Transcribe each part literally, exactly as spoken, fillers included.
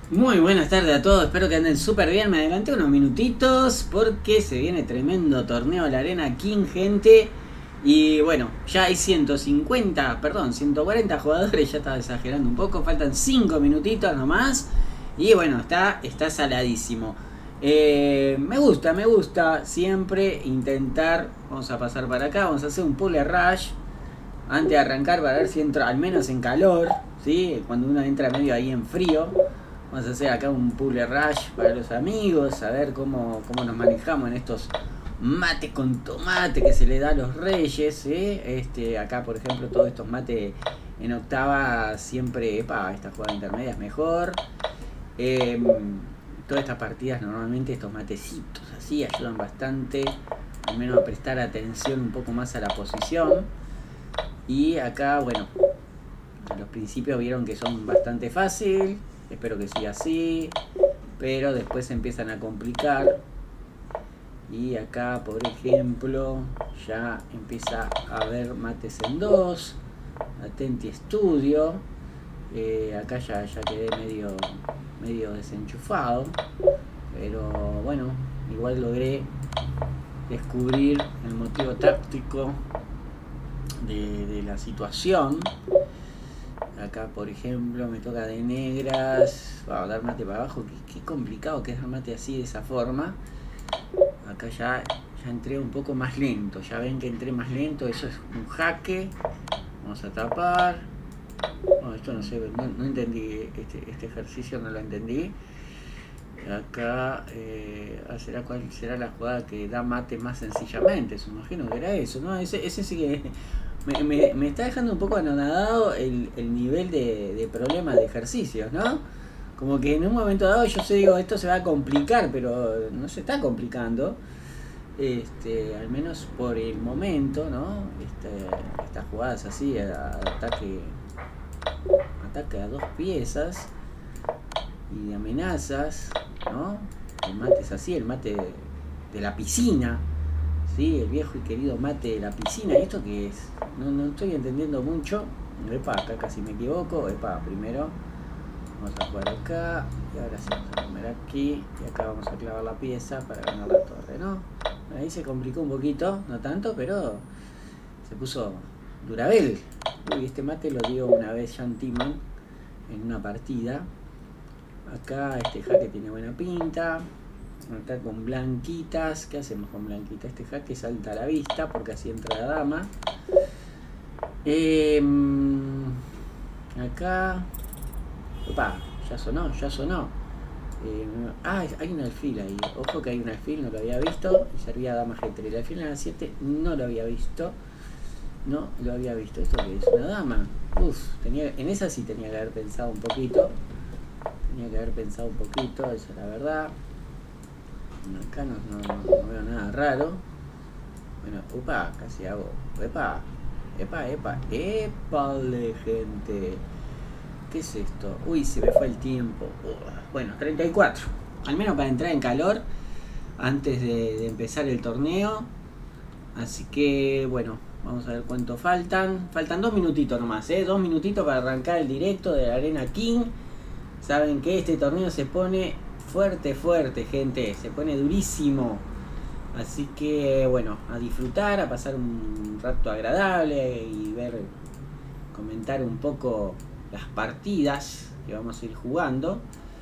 Muy buenas tardes a todos, espero que anden súper bien. Me adelanté unos minutitos porque se viene tremendo torneo de la Arena King, gente. Y bueno, ya hay ciento cincuenta, perdón, ciento cuarenta jugadores, ya estaba exagerando un poco, faltan cinco minutitos nomás. Y bueno, está, está saladísimo. Eh, me gusta, me gusta siempre intentar, vamos a pasar para acá, vamos a hacer un pull rush antes de arrancar para ver si entro al menos en calor, ¿sí? Cuando uno entra medio ahí en frío. Vamos a hacer acá un pull rush para los amigos, a ver cómo, cómo nos manejamos en estos mates con tomate que se le da a los reyes. ¿eh? Este, acá, por ejemplo, todos estos mates en octava siempre, epa, esta jugada intermedia es mejor. Eh, todas estas partidas normalmente estos matecitos así ayudan bastante, al menos a prestar atención un poco más a la posición. Y acá, bueno, a los principios vieron que son bastante fácil. Espero que siga así, pero después se empiezan a complicar. Y acá, por ejemplo, ya empieza a haber mates en dos. Atenti estudio. Eh, acá ya, ya quedé medio, medio desenchufado. Pero bueno, igual logré descubrir el motivo táctico de, de la situación. Acá, por ejemplo, me toca de negras. Vamos a dar mate para abajo. Qué, qué complicado que es dar mate así, de esa forma. Acá ya, ya entré un poco más lento. Ya ven que entré más lento. Eso es un jaque. Vamos a tapar. No, esto no sé. No, no entendí. Este, este ejercicio no lo entendí. Acá, eh, ¿será cuál será la jugada que da mate más sencillamente? Se imagino que era eso, ¿no? Ese, ese sí que... Me, me, me está dejando un poco anonadado el, el nivel de, de problemas de ejercicios, ¿no? Como que en un momento dado yo sé, digo, esto se va a complicar, pero no se está complicando. Este, al menos por el momento, ¿no? Este, estas jugadas así, a, ataque, ataque a dos piezas y de amenazas, ¿no? El mate es así, el mate de, de la piscina. Sí, el viejo y querido mate de la piscina. ¿Y esto qué es? No, no estoy entendiendo mucho. Epa, acá casi me equivoco. Epa, primero vamos a jugar acá. Y ahora sí vamos a comer aquí. Y acá vamos a clavar la pieza para ganar la torre, ¿no? Ahí se complicó un poquito, no tanto, pero se puso Durabel. Uy, este mate lo dio una vez Jan Timman en una partida. Acá este jaque tiene buena pinta. Acá con blanquitas. ¿Qué hacemos con blanquitas? Este jaque salta a la vista porque así entra la dama. Eh, acá. Opa, ya sonó, ya sonó. Eh, ah, hay un alfil ahí. Ojo que hay un alfil, no lo había visto. Y servía dama G tres. El alfil en la siete no lo había visto. No lo había visto. ¿Esto qué es? ¿Una dama? Uf, tenía, en esa sí tenía que haber pensado un poquito. Tenía que haber pensado un poquito, eso es la verdad. Acá no, no, no veo nada raro. Bueno, upa, casi hago. Epa, epa, epa, epale, gente. ¿Qué es esto? Uy, se me fue el tiempo. Uh, bueno, treinta y cuatro. Al menos para entrar en calor antes de, de empezar el torneo. Así que, bueno, vamos a ver cuánto faltan. Faltan dos minutitos nomás, ¿eh? Dos minutitos para arrancar el directo de la Arena King. Saben que este torneo se pone fuerte, fuerte, gente. Se pone durísimo. Así que, bueno, a disfrutar, a pasar un rato agradable y ver, comentar un poco las partidas que vamos a ir jugando.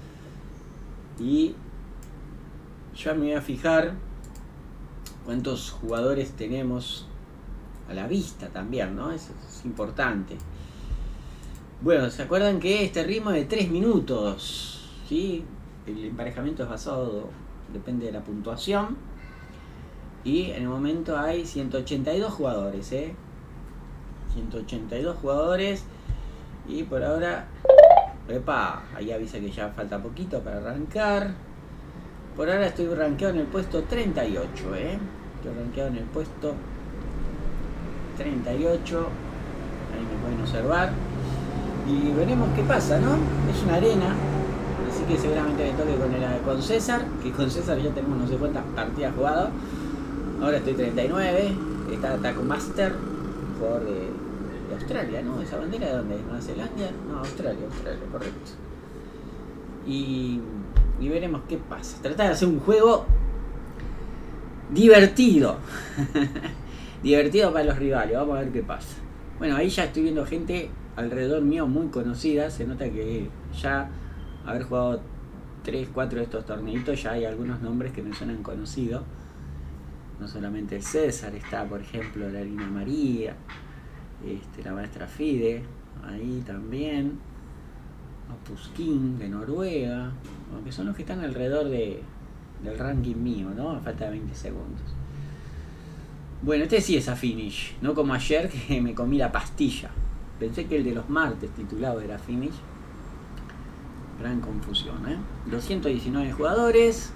Y ya me voy a fijar cuántos jugadores tenemos a la vista también, ¿no? Eso es importante. Bueno, ¿se acuerdan que este ritmo es de tres minutos? ¿Sí? El emparejamiento es basado, depende de la puntuación. Y en el momento hay ciento ochenta y dos jugadores, ¿eh? ciento ochenta y dos jugadores. Y por ahora, epa, ahí avisa que ya falta poquito para arrancar. Por ahora estoy rankeado en el puesto treinta y ocho, ¿eh? Estoy rankeado en el puesto treinta y ocho. Ahí me pueden observar. Y veremos qué pasa, ¿no? Es una arena, así que seguramente me toque con, el, con César, que con César ya tenemos no sé cuántas partidas jugadas. Ahora estoy treinta y nueve, está Taco Master, jugador de, de Australia, ¿no? ¿Esa bandera de dónde es? ¿Nueva Zelanda? No, Australia, Australia, correcto. y, y veremos qué pasa. Tratar de hacer un juego divertido. Divertido para los rivales, vamos a ver qué pasa. Bueno, ahí ya estoy viendo gente alrededor mío muy conocida. Se nota que ya haber jugado tres, cuatro de estos torneitos, ya hay algunos nombres que me suenan conocidos. No solamente el César, está por ejemplo la Lina María, este, la maestra Fide, ahí también, Opuskin de Noruega, que son los que están alrededor de, del ranking mío, ¿no? A falta de veinte segundos. Bueno, este sí es a finish, no como ayer que me comí la pastilla. Pensé que el de los martes titulado era finish. Gran confusión, ¿eh? doscientos diecinueve jugadores.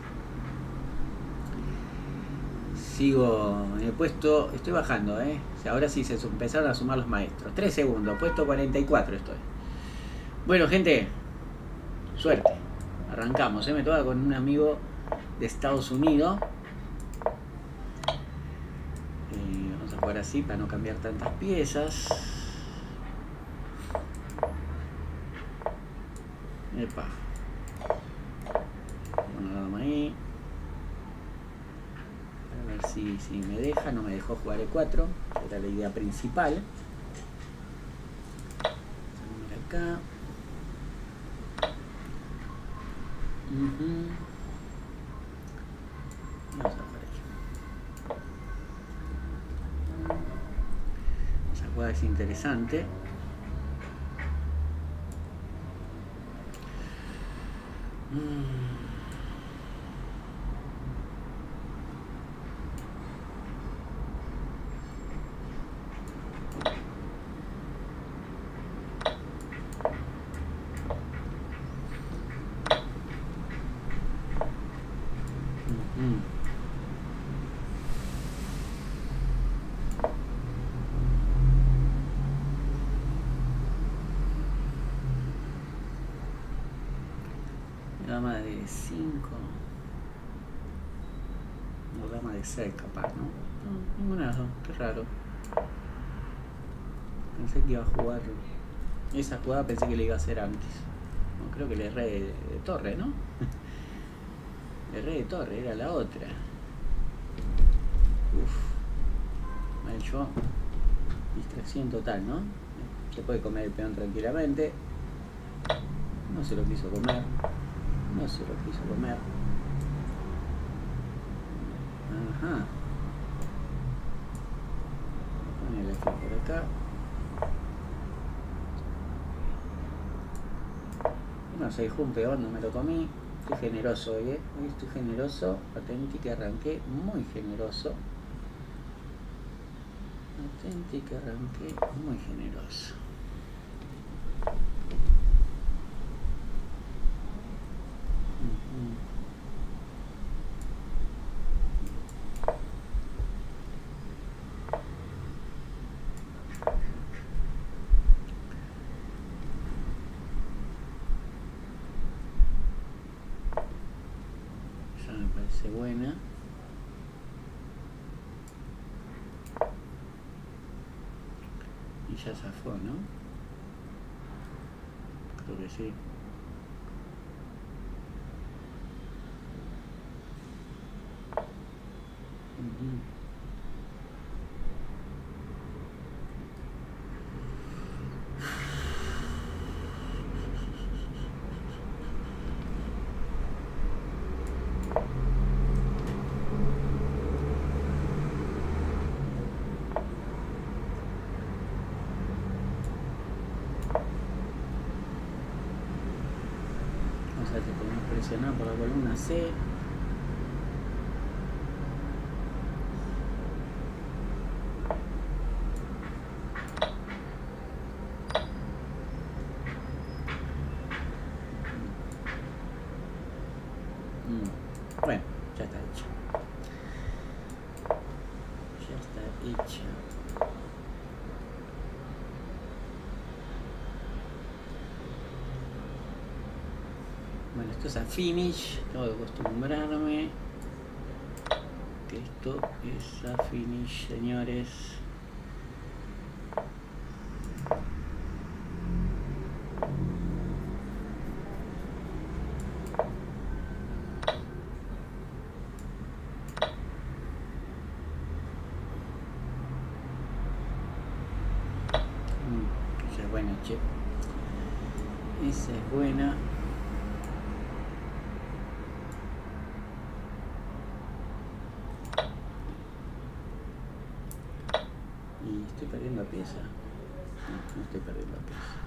Sigo en el puesto, estoy bajando, ¿eh? O sea, ahora sí se empezaron a sumar los maestros. tres segundos, puesto cuarenta y cuatro estoy. Bueno, gente, suerte. Arrancamos, ¿eh? Me toca con un amigo de Estados Unidos. Eh, vamos a jugar así para no cambiar tantas piezas. Epa. Bueno, la damos ahí. A ver si, si me deja, no me dejó jugar E cuatro, era la idea principal. Vamos a ver acá. Uh-huh. Vamos a jugar aquí. Esa jugada es interesante. Mm. Dama de cinco. No, dama de seis capaz, ¿no? No, ninguna de las dos, qué raro. Pensé que iba a jugar. Esa jugada pensé que le iba a hacer antes. No, creo que le erré de, de torre, ¿no? Le erré de torre, era la otra. Uff. Mal yo. Distracción total, ¿no? Se puede comer el peón tranquilamente. No se lo quiso comer. No se lo quiso comer. Ajá. Pone el alfil por acá. No sé, un peón, no me lo comí. Estoy generoso hoy, ¿eh? Hoy estoy generoso. Atenti que arranqué muy generoso. Atenti que arranqué muy generoso. Buena. Y ya zafó, ¿no? Creo que sí. Uh-huh. Presionar por la columna C. Mm. Bueno, ya está hecho. Ya está hecha. Bueno, esto es a finish, tengo que acostumbrarme que esto es a finish, señores. buena, che. Esa es buena. Y estoy perdiendo pieza. No, no estoy perdiendo pieza.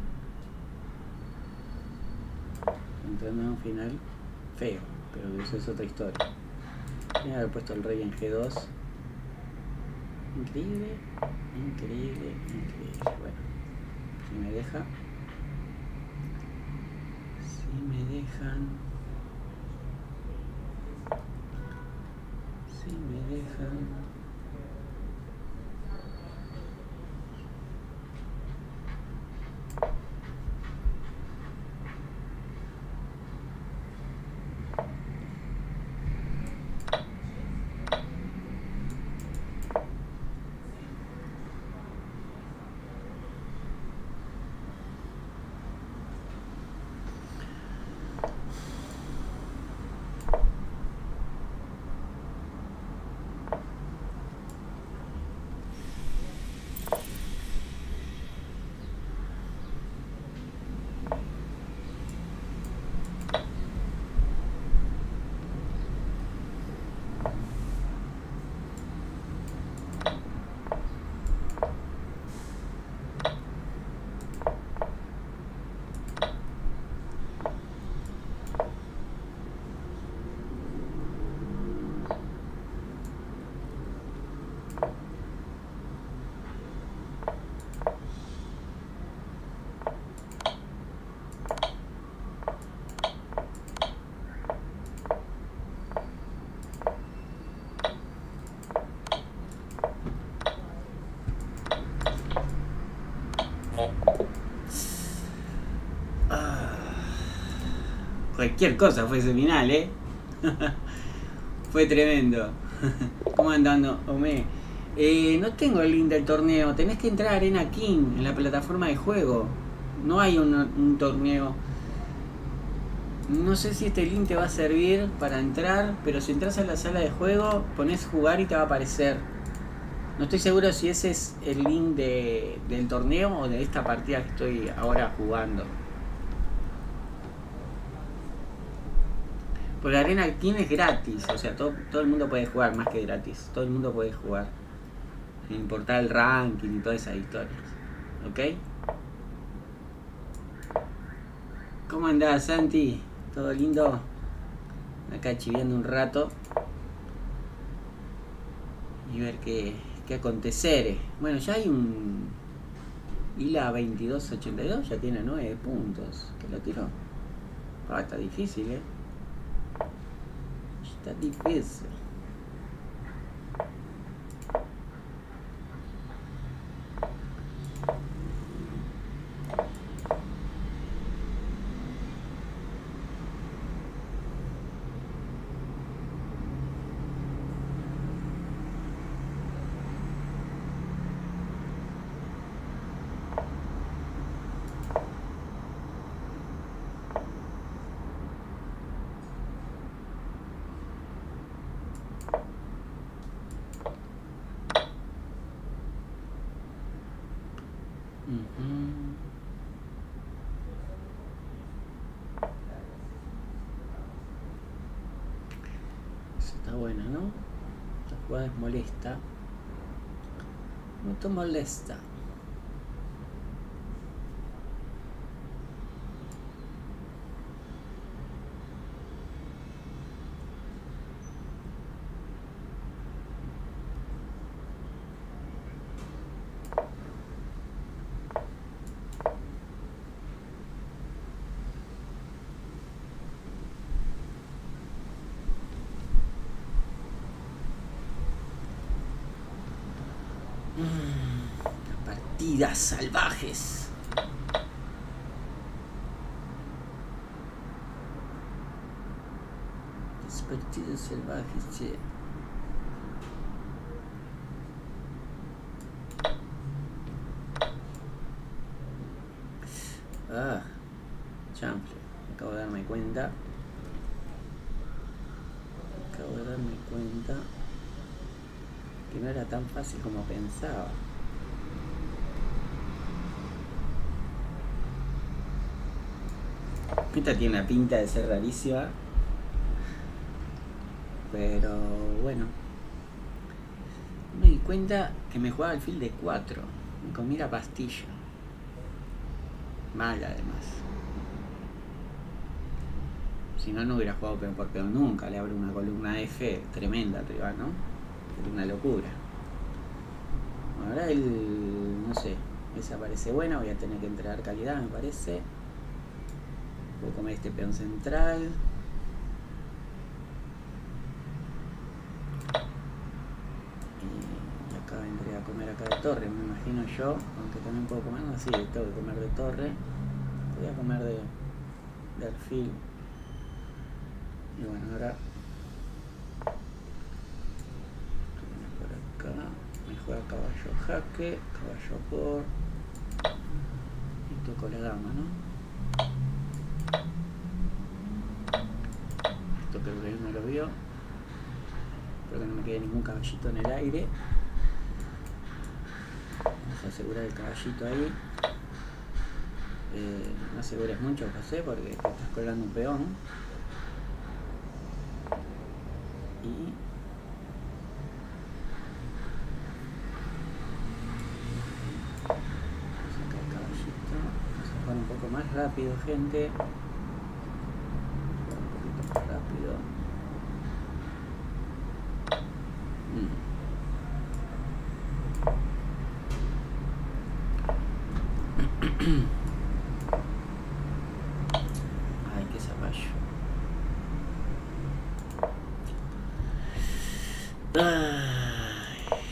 Entrando en un final feo, pero eso es otra historia. Voy a haber puesto el rey en G dos. Increíble, increíble, increíble. Bueno, si me deja, si me dejan, si me dejan. Cualquier cosa fue ese final, ¿eh? Fue tremendo. ¿Cómo andando, Ome? Eh, no tengo el link del torneo. Tenés que entrar a Arena King en la plataforma de juego. No hay un, un torneo. No sé si este link te va a servir para entrar, pero si entras a la sala de juego, pones jugar y te va a aparecer. No estoy seguro si ese es el link de, del torneo o de esta partida que estoy ahora jugando. Porque la Arena King es gratis, o sea, todo, todo el mundo puede jugar, más que gratis. Todo el mundo puede jugar. Sin importar el ranking y todas esas historias. ¿Ok? ¿Cómo andás, Santi? ¿Todo lindo? Acá chiviando un rato. Y ver qué, qué acontecer. Bueno, ya hay un... Hila veintidós ochenta y dos ya tiene nueve puntos. ¿Qué lo tiró? Ah, está difícil, ¿eh? Está difícil. Está buena, ¿no? Esta jugada es molesta. Muy molesta. Partidas salvajes. Las partidas salvajes, che. Ah, chanfle. Acabo de darme cuenta. Acabo de darme cuenta que no era tan fácil como pensaba. Esta tiene una pinta de ser rarísima. Pero bueno. Me di cuenta que me jugaba alfil de cuatro. Me comí la pastilla. Mala además. Si no, no hubiera jugado peón por peón nunca. Le abro una columna F tremenda arriba, ¿no? Es una locura. Ahora el... no sé. Esa parece buena. Voy a tener que entregar calidad, me parece. Voy a comer este peón central. Y acá vendré a comer acá de torre, me imagino yo. Aunque también puedo comer así, tengo que comer de torre. Voy a comer de, de alfil. Y bueno, ahora por acá me juega caballo jaque, caballo por y toco la dama, ¿no? Esto creo que él no lo vio. Espero que no me quede ningún caballito en el aire. Vamos a asegurar el caballito ahí. Eh, no asegures mucho, José, porque te estás colgando un peón. Y saca el caballito. Vamos a jugar un poco más rápido, gente. Un poquito más rápido. Mm. Ay, qué zapallo. Ay.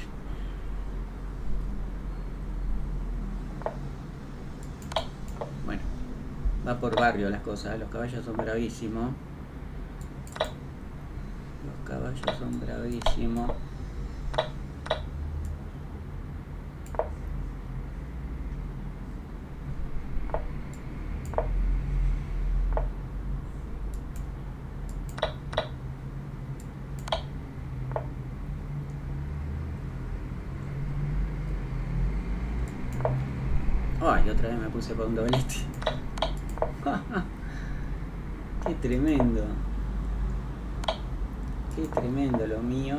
Bueno, va por barrio las cosas. Los caballos son bravísimos. Los caballos son bravísimos. Ay, otra vez me puse para un doblete. Qué tremendo. Qué tremendo lo mío.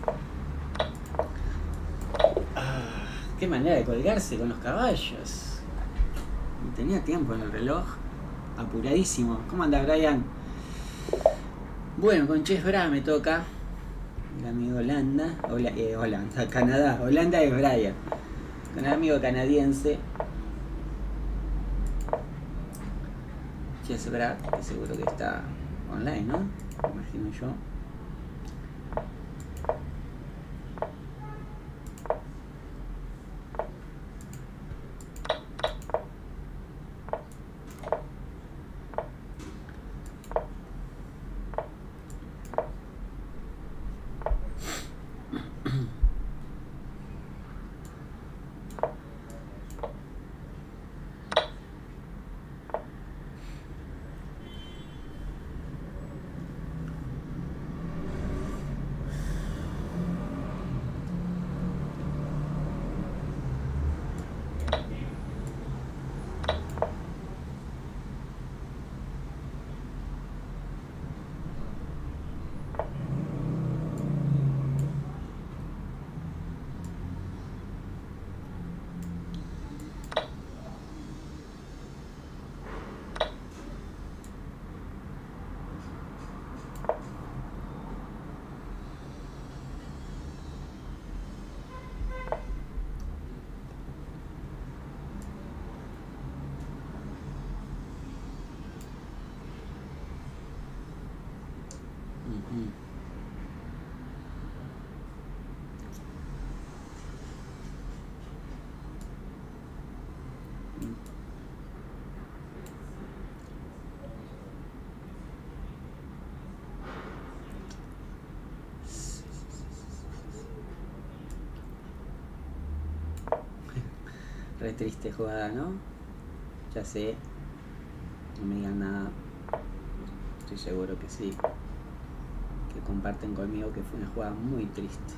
Ah, qué manera de colgarse con los caballos. Tenía tiempo en el reloj. Apuradísimo. ¿Cómo anda, Brian? Bueno, con Chess Bra me toca. El amigo Holanda. Hola, eh, Holanda, Canadá. Holanda es Brian. Con el amigo canadiense. Chess Bra, que seguro que está online, ¿no? Me imagino yo. Re triste jugada, ¿no? Ya sé. No me digan nada. Estoy seguro que sí. Que comparten conmigo que fue una jugada muy triste.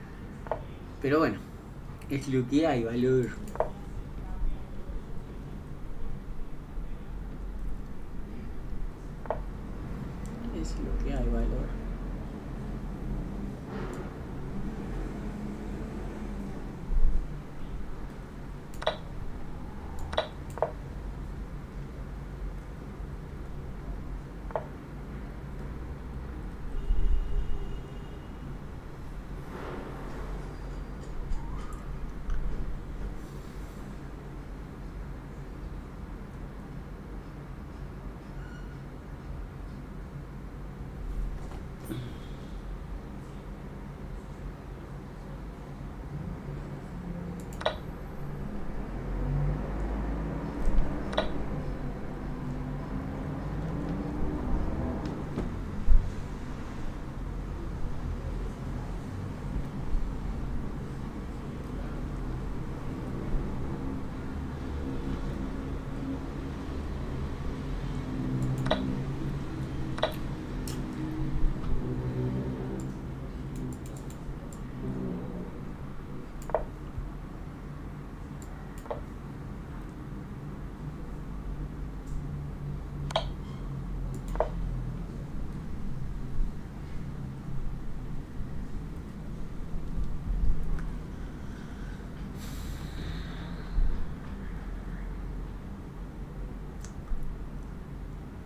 Pero bueno, es lo que hay, valor.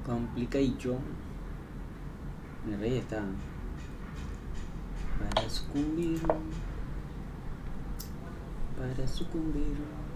Complication. Mi rey está para sucumbir. Para sucumbir.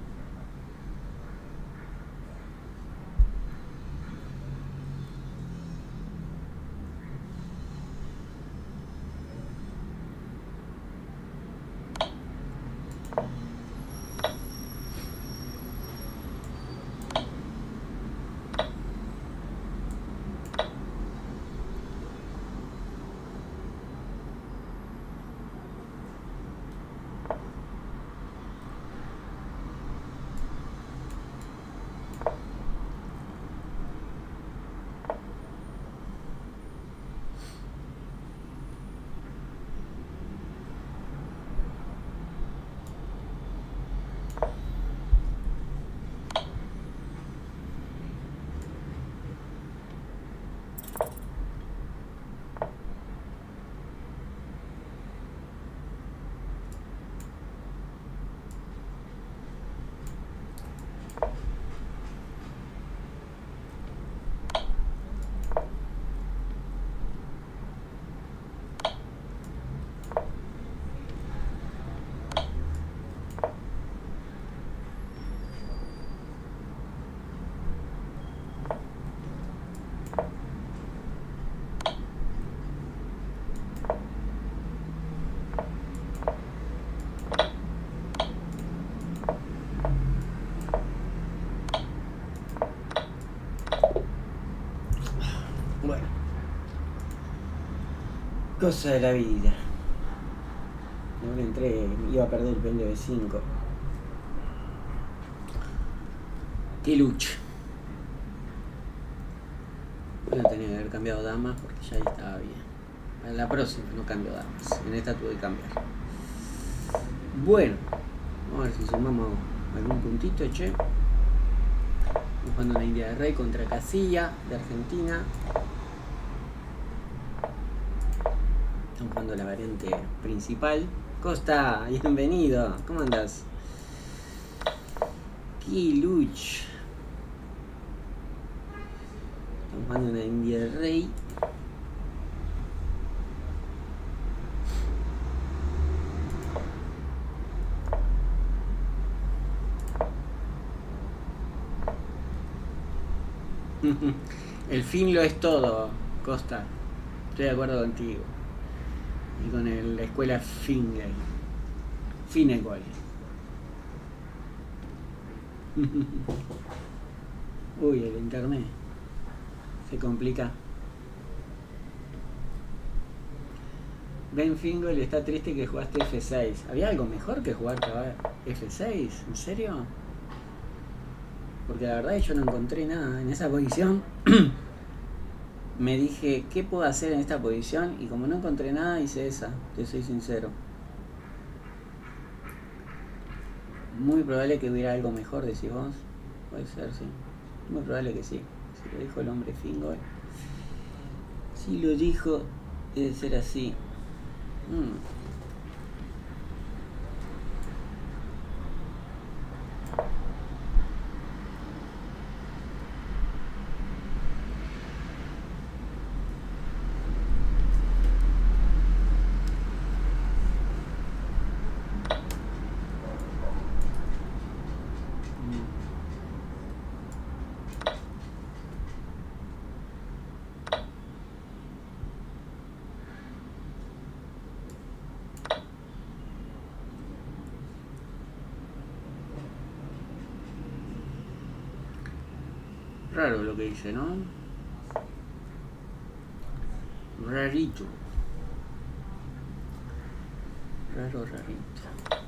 Bueno, cosa de la vida. No le entré, iba a perder el pendio de cinco. Qué lucha. Bueno, tenía que haber cambiado damas porque ya ahí estaba bien. Para la próxima no cambio damas. En esta tuve que cambiar. Bueno, vamos a ver si sumamos algún puntito, che. Estamos jugando una India de Rey contra Casilla de Argentina. Estamos jugando la variante principal. Costa, bienvenido. ¿Cómo andas? Kiluch. Estamos jugando una India de Rey. El fin lo es todo, Costa. Estoy de acuerdo contigo. Y con el, la escuela Fingal. Finnegal. Uy, el internet. Se complica. Ben Fingal está triste que jugaste F seis. ¿Había algo mejor que jugar F seis? ¿En serio? Porque la verdad es que yo no encontré nada en esa posición. Me dije, ¿qué puedo hacer en esta posición? Y como no encontré nada, hice esa, te soy sincero. Muy probable que hubiera algo mejor, decís vos. Puede ser, sí. Muy probable que sí. Si lo dijo el hombre Fingal. Si lo dijo, debe ser así. Mm. Raro lo que dice, ¿no? Rarito. Raro, rarito.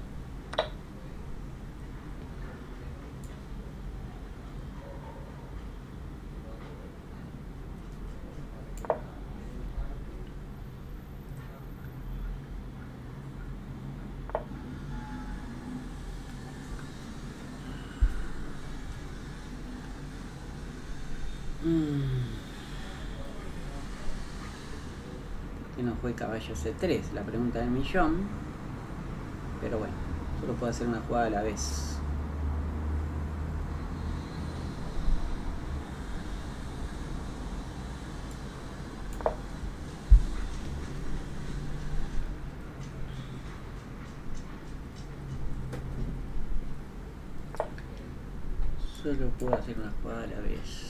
Que no fue caballo C tres, la pregunta del millón. Pero bueno, solo puedo hacer una jugada a la vez. Solo puedo hacer una jugada a la vez.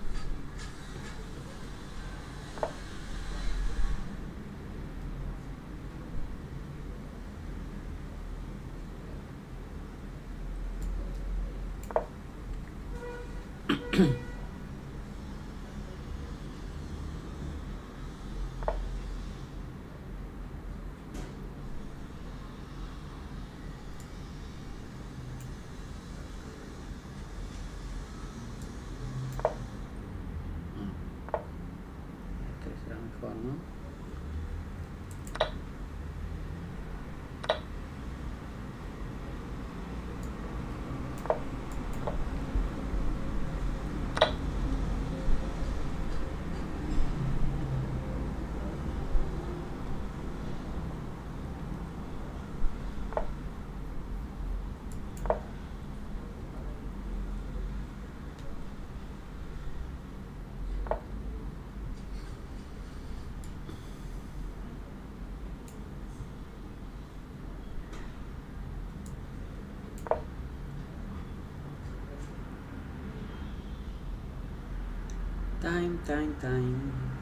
Time, time, time.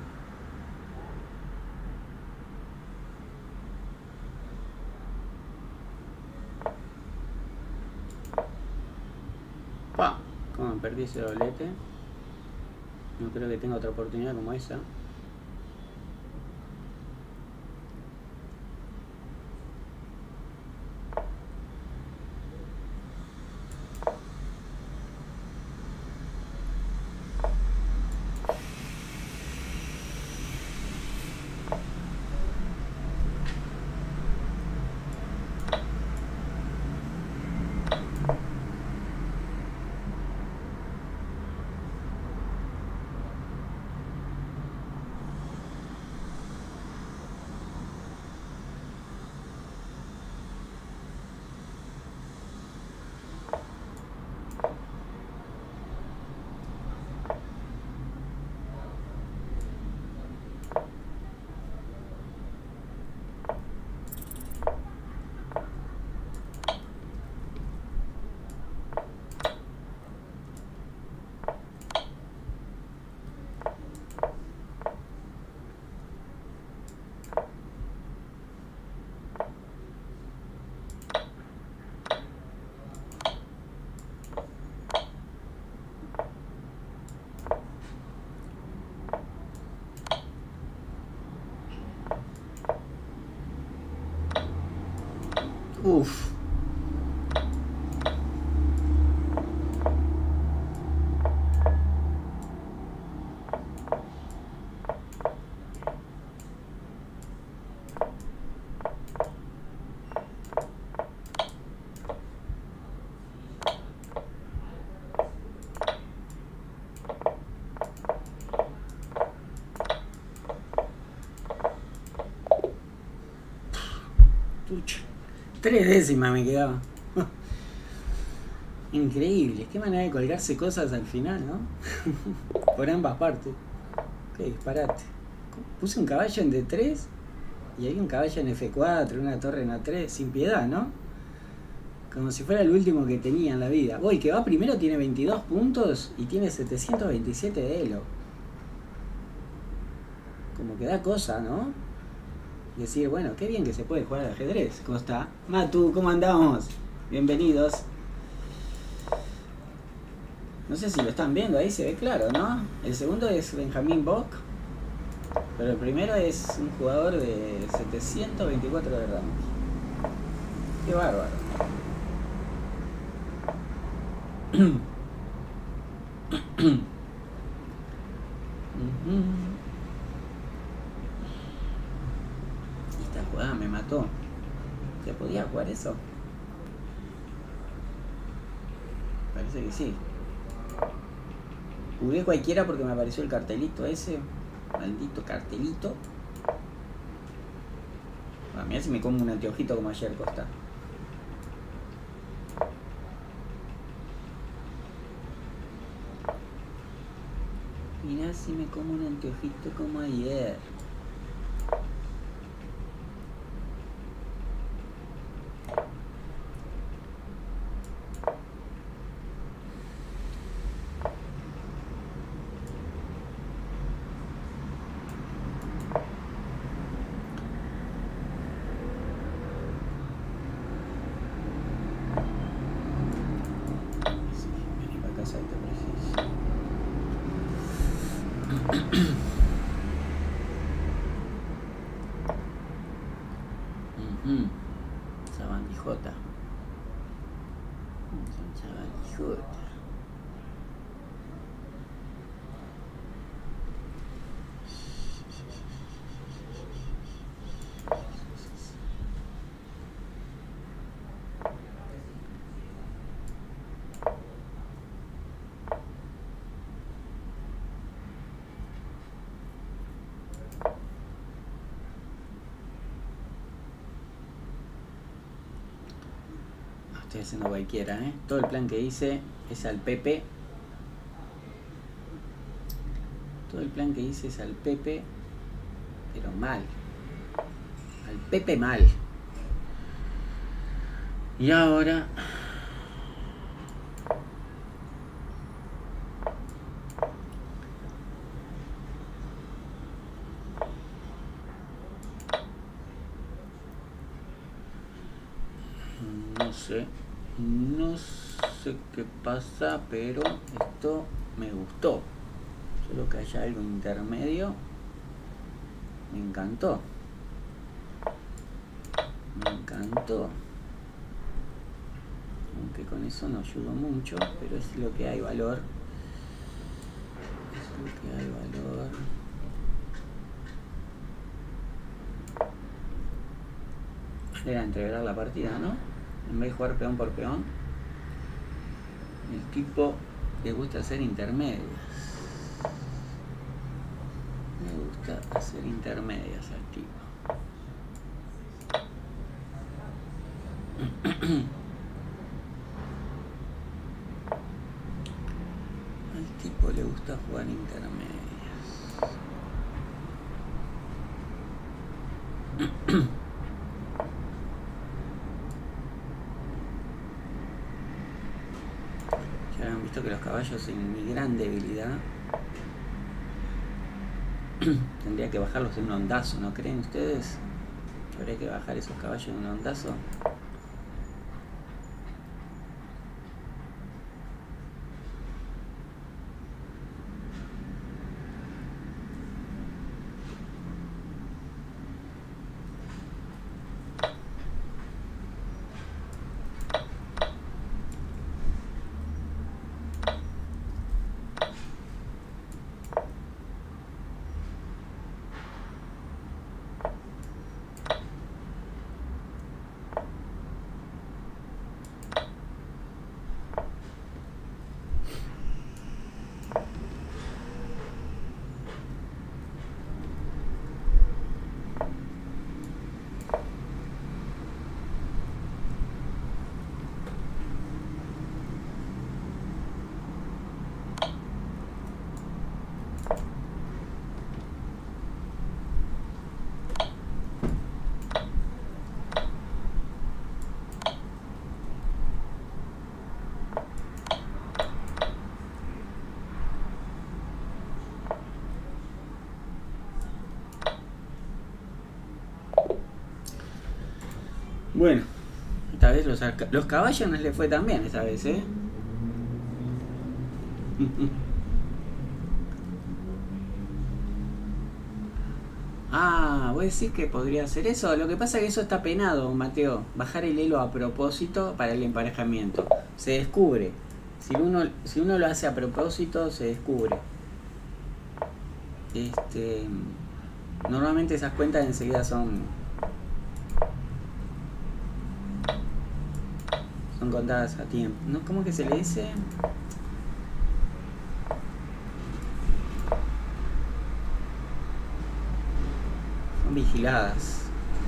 Pa, ¿cómo me perdí ese doblete? No creo que tenga otra oportunidad como esa. Uf. Tres décimas me quedaba. Increíble, qué manera de colgarse cosas al final, ¿no? Por ambas partes. Qué disparate. Puse un caballo en D tres y hay un caballo en F cuatro, una torre en A tres, sin piedad, ¿no? Como si fuera el último que tenía en la vida. Uy, que va primero tiene veintidós puntos y tiene setecientos veintisiete de elo. Como que da cosa, ¿no? Decir, bueno, qué bien que se puede jugar al ajedrez. ¿Cómo está? Matu, ¿cómo andamos? Bienvenidos. No sé si lo están viendo, ahí se ve claro, ¿no? El segundo es Benjamin Bock, pero el primero es un jugador de setecientos veinticuatro de rango. Qué bárbaro. Esta jugada me mató. ¿Se podía jugar eso? Parece que sí. Jugué cualquiera porque me apareció el cartelito ese. Maldito cartelito. A mí si me como un anteojito como ayer, Costa. Mirá si me como un anteojito como ayer. Mm, sabandijota. Sabandijota. Estoy haciendo cualquiera, ¿eh? Todo el plan que hice es al Pepe. Todo el plan que hice es al Pepe, pero mal. Al Pepe mal. Y ahora... No sé, no sé qué pasa, pero esto me gustó. Solo que haya algo intermedio. Me encantó. Me encantó. Aunque con eso no ayudo mucho, pero es lo que hay valor. Es lo que hay valor. Era entreverar la partida, ¿no? En vez de jugar peón por peón, el tipo le gusta hacer intermedias. Me gusta hacer intermedias al tipo. Al tipo le gusta jugar intermedias. Ya han visto que los caballos son mi gran debilidad. Tendría que bajarlos en un ondazo, ¿no creen ustedes? Habría que bajar esos caballos en un ondazo. Bueno, esta vez los, los caballos no les fue tan bien esta vez, ¿eh? Ah, voy a decir que podría hacer eso. Lo que pasa es que eso está penado, Mateo. Bajar el elo a propósito para el emparejamiento. Se descubre. Si uno, si uno lo hace a propósito, se descubre. Este, normalmente esas cuentas enseguida son... Son contadas a tiempo. ¿No? ¿Cómo que se le dice? Son vigiladas.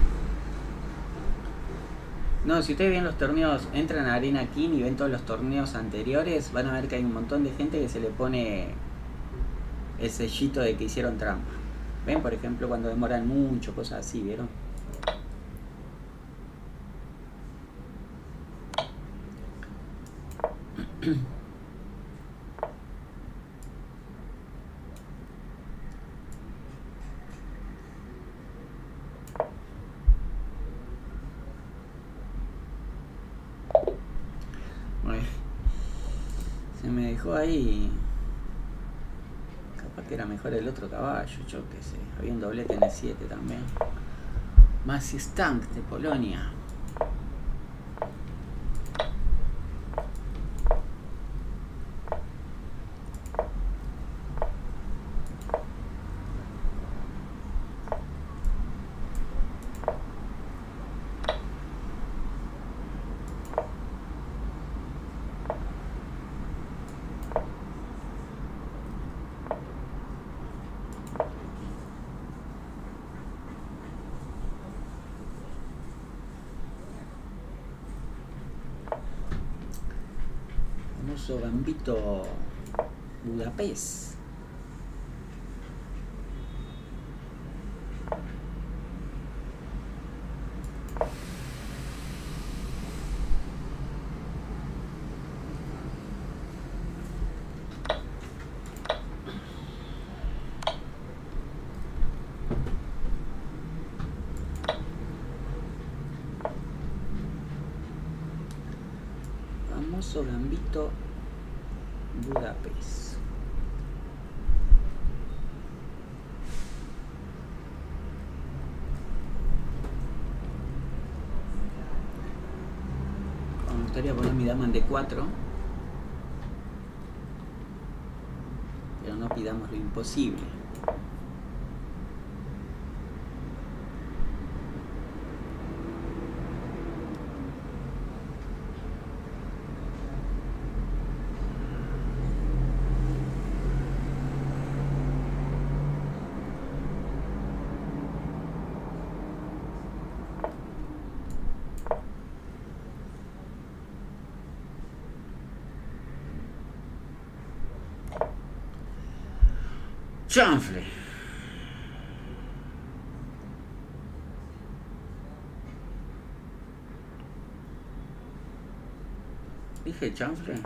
No, si ustedes ven los torneos, entran a Arena King y ven todos los torneos anteriores, van a ver que hay un montón de gente que se le pone el sellito de que hicieron trampa. ¿Ven? Por ejemplo, cuando demoran mucho, cosas así, ¿vieron? Bueno, se me dejó ahí Capaz que era mejor el otro caballo, yo qué sé. Había un doblete en el siete también. Maciej Stank de Polonia. Famoso Gambito Budapest. Famoso Gambito Budapest. Me gustaría poner mi dama en D cuatro, pero no pidamos lo imposible. Chanfle. ¿Dije chanfle?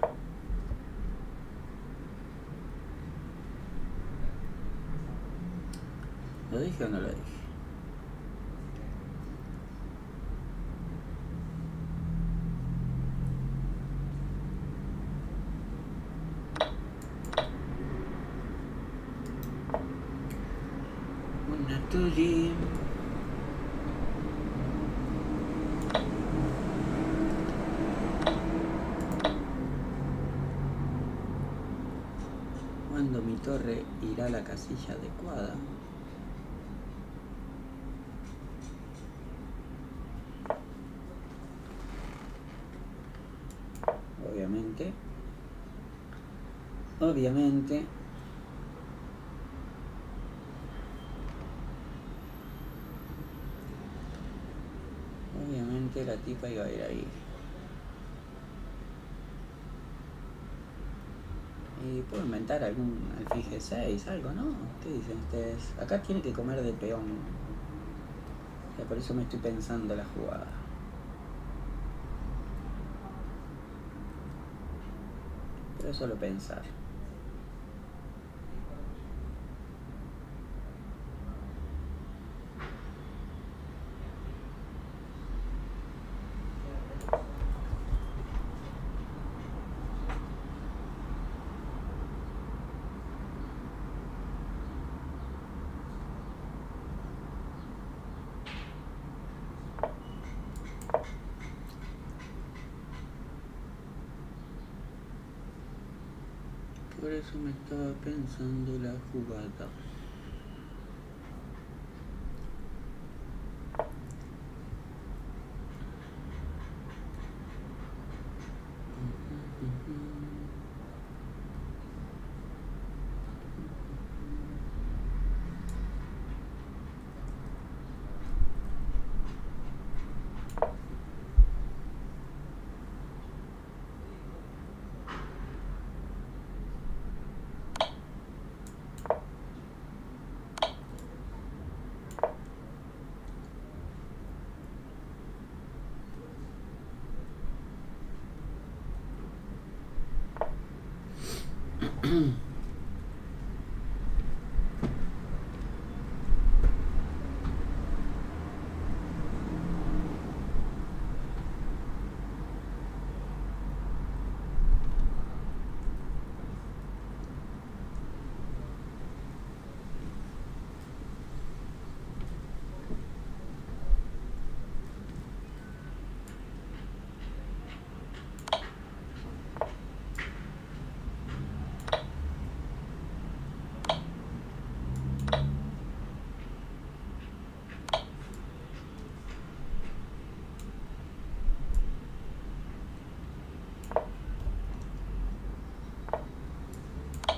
¿Lo dije o no lo dije? Una tuya. Cuando mi torre irá a la casilla adecuada. Obviamente. Obviamente. Obviamente la tipa iba a ir ahí. Y puedo inventar algún alfil G seis, algo, ¿no? ¿Qué dicen ustedes? Acá tiene que comer de peón. O sea, por eso me estoy pensando la jugada. Pero solo pensar. Por eso me estaba pensando la jugada.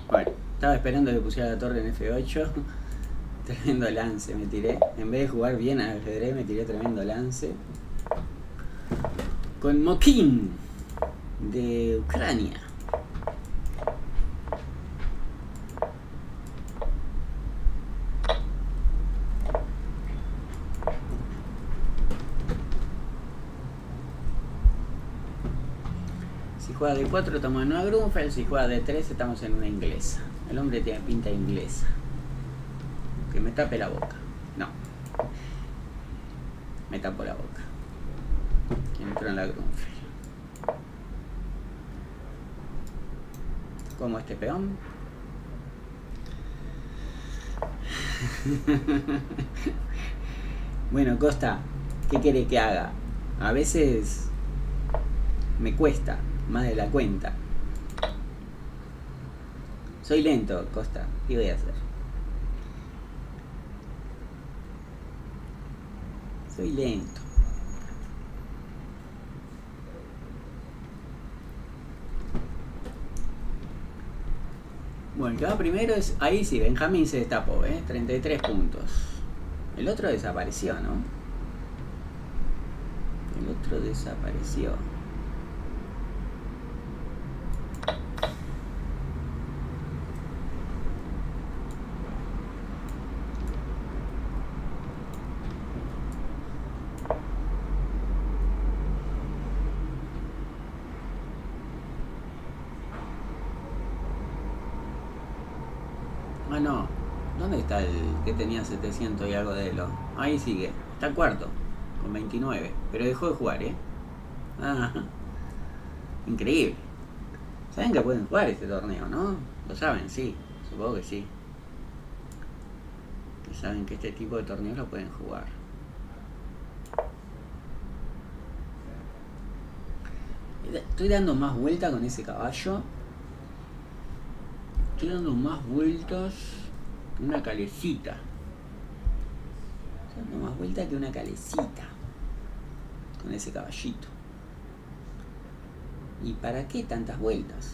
Bueno, estaba esperando que pusiera la torre en F ocho. Tremendo lance me tiré. En vez de jugar bien al ajedrez, me tiré tremendo lance. Con Mokin de Ucrania. Si juega de cuatro estamos en una Grunfeld, si juega de tres estamos en una inglesa. El hombre tiene pinta inglesa. Que me tape la boca. No. Me tapo la boca. Entro en la Grunfeld. Como este peón. Bueno, Costa, ¿qué quiere que haga? A veces me cuesta más de la cuenta. Soy lento, Costa. ¿Qué voy a hacer? Soy lento. Bueno, el que va primero es... Ahí sí, Benjamín se destapó, ¿eh? treinta y tres puntos. El otro desapareció, ¿no? El otro desapareció. Ah, no. ¿Dónde está el que tenía setecientos y algo de elo? Ahí sigue. Está cuarto. Con veintinueve. Pero dejó de jugar, ¿eh? Ah, increíble. Saben que pueden jugar este torneo, ¿no? Lo saben, sí. Supongo que sí. Que saben que este tipo de torneos lo pueden jugar. Estoy dando más vuelta con ese caballo. Estoy dando más vueltas que una calecita. Estoy dando más vueltas que una calecita. Con ese caballito. ¿Y para qué tantas vueltas?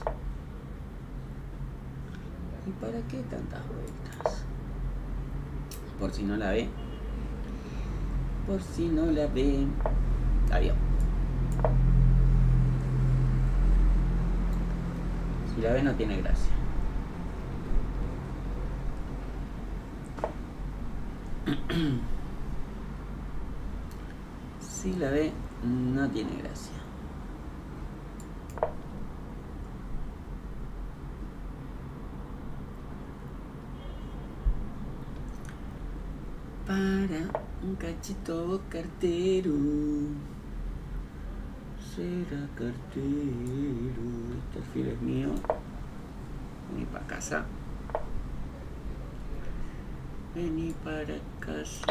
¿Y para qué tantas vueltas? Por si no la ve. Por si no la ve. La vio. Si la ve no tiene gracia. Si la ve no tiene gracia. Para un cachito cartero. Será cartero. Este alfil es mío. Vení para casa. Vení para casa.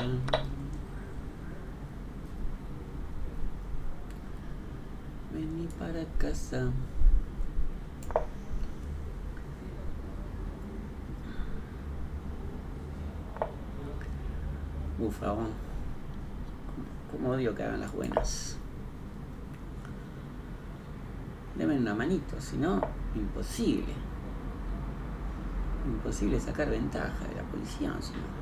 Vení para casa. Ufa, oh. Como odio que hagan las buenas. Denme una manito, si no, imposible. Imposible sacar ventaja de la policía, si no.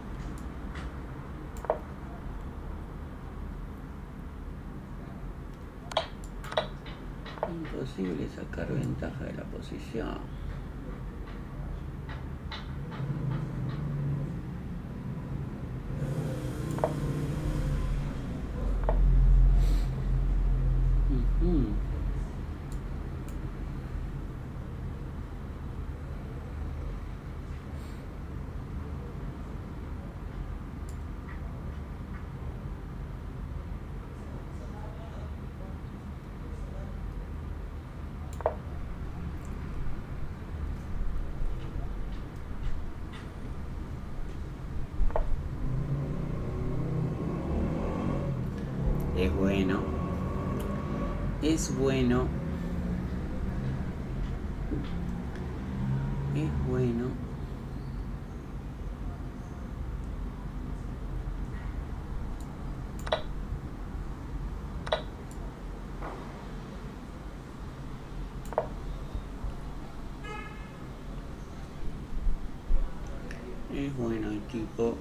Imposible sacar ventaja de la posición. Uh-huh. Es bueno. Es bueno. Es bueno. es bueno el tipo.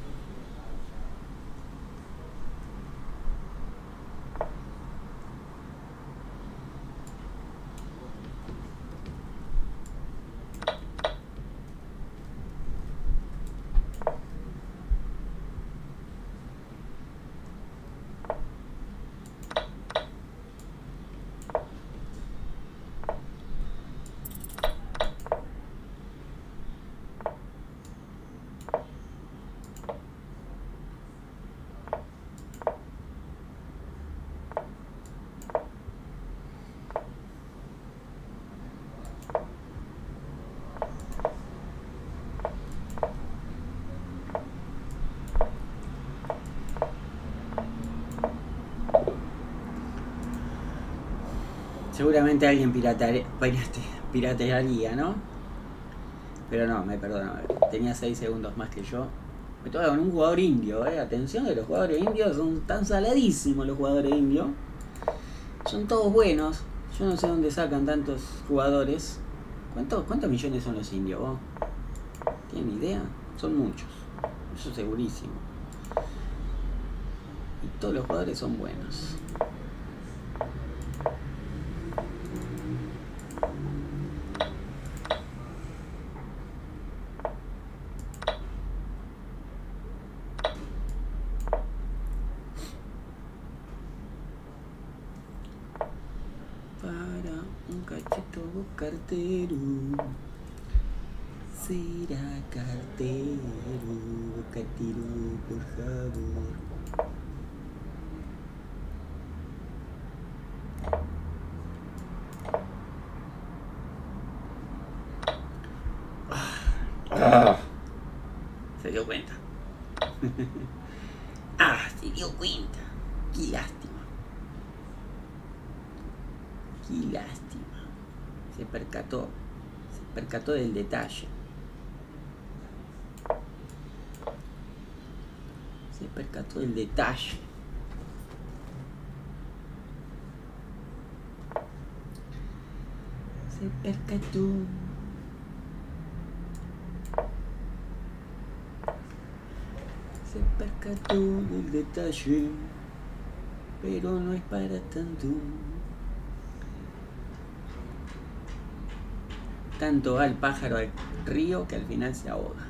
Seguramente alguien pirate, pirate, piratearía, ¿no? Pero no, me perdono. Tenía seis segundos más que yo. Me toca con un jugador indio, ¿eh? Atención que los jugadores indios son tan saladísimos los jugadores indios. Son todos buenos. Yo no sé dónde sacan tantos jugadores. ¿Cuántos, cuántos millones son los indios, vos? ¿Tienen idea? Son muchos. Eso segurísimo. Y todos los jugadores son buenos. Cartero, será cartero, cartero, por favor. Ah, se dio cuenta. Ah, se dio cuenta. Qué lástima. Qué lástima. Se percató, se percató del detalle. Se percató del detalle. Se percató. Se percató del detalle, pero no es para tanto. Tanto va el pájaro al río que al final se ahoga.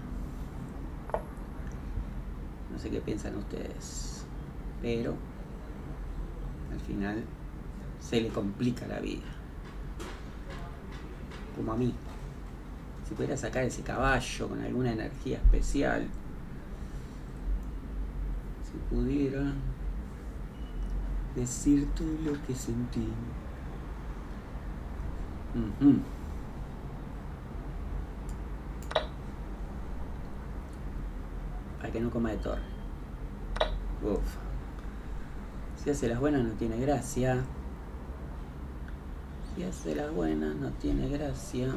No sé qué piensan ustedes, pero al final se le complica la vida. Como a mí. Si pudiera sacar ese caballo con alguna energía especial, si pudiera decir todo lo que sentí. Uh-huh. Para que no coma de torre. Uf. Si hace las buenas no tiene gracia. Si hace las buenas no tiene gracia.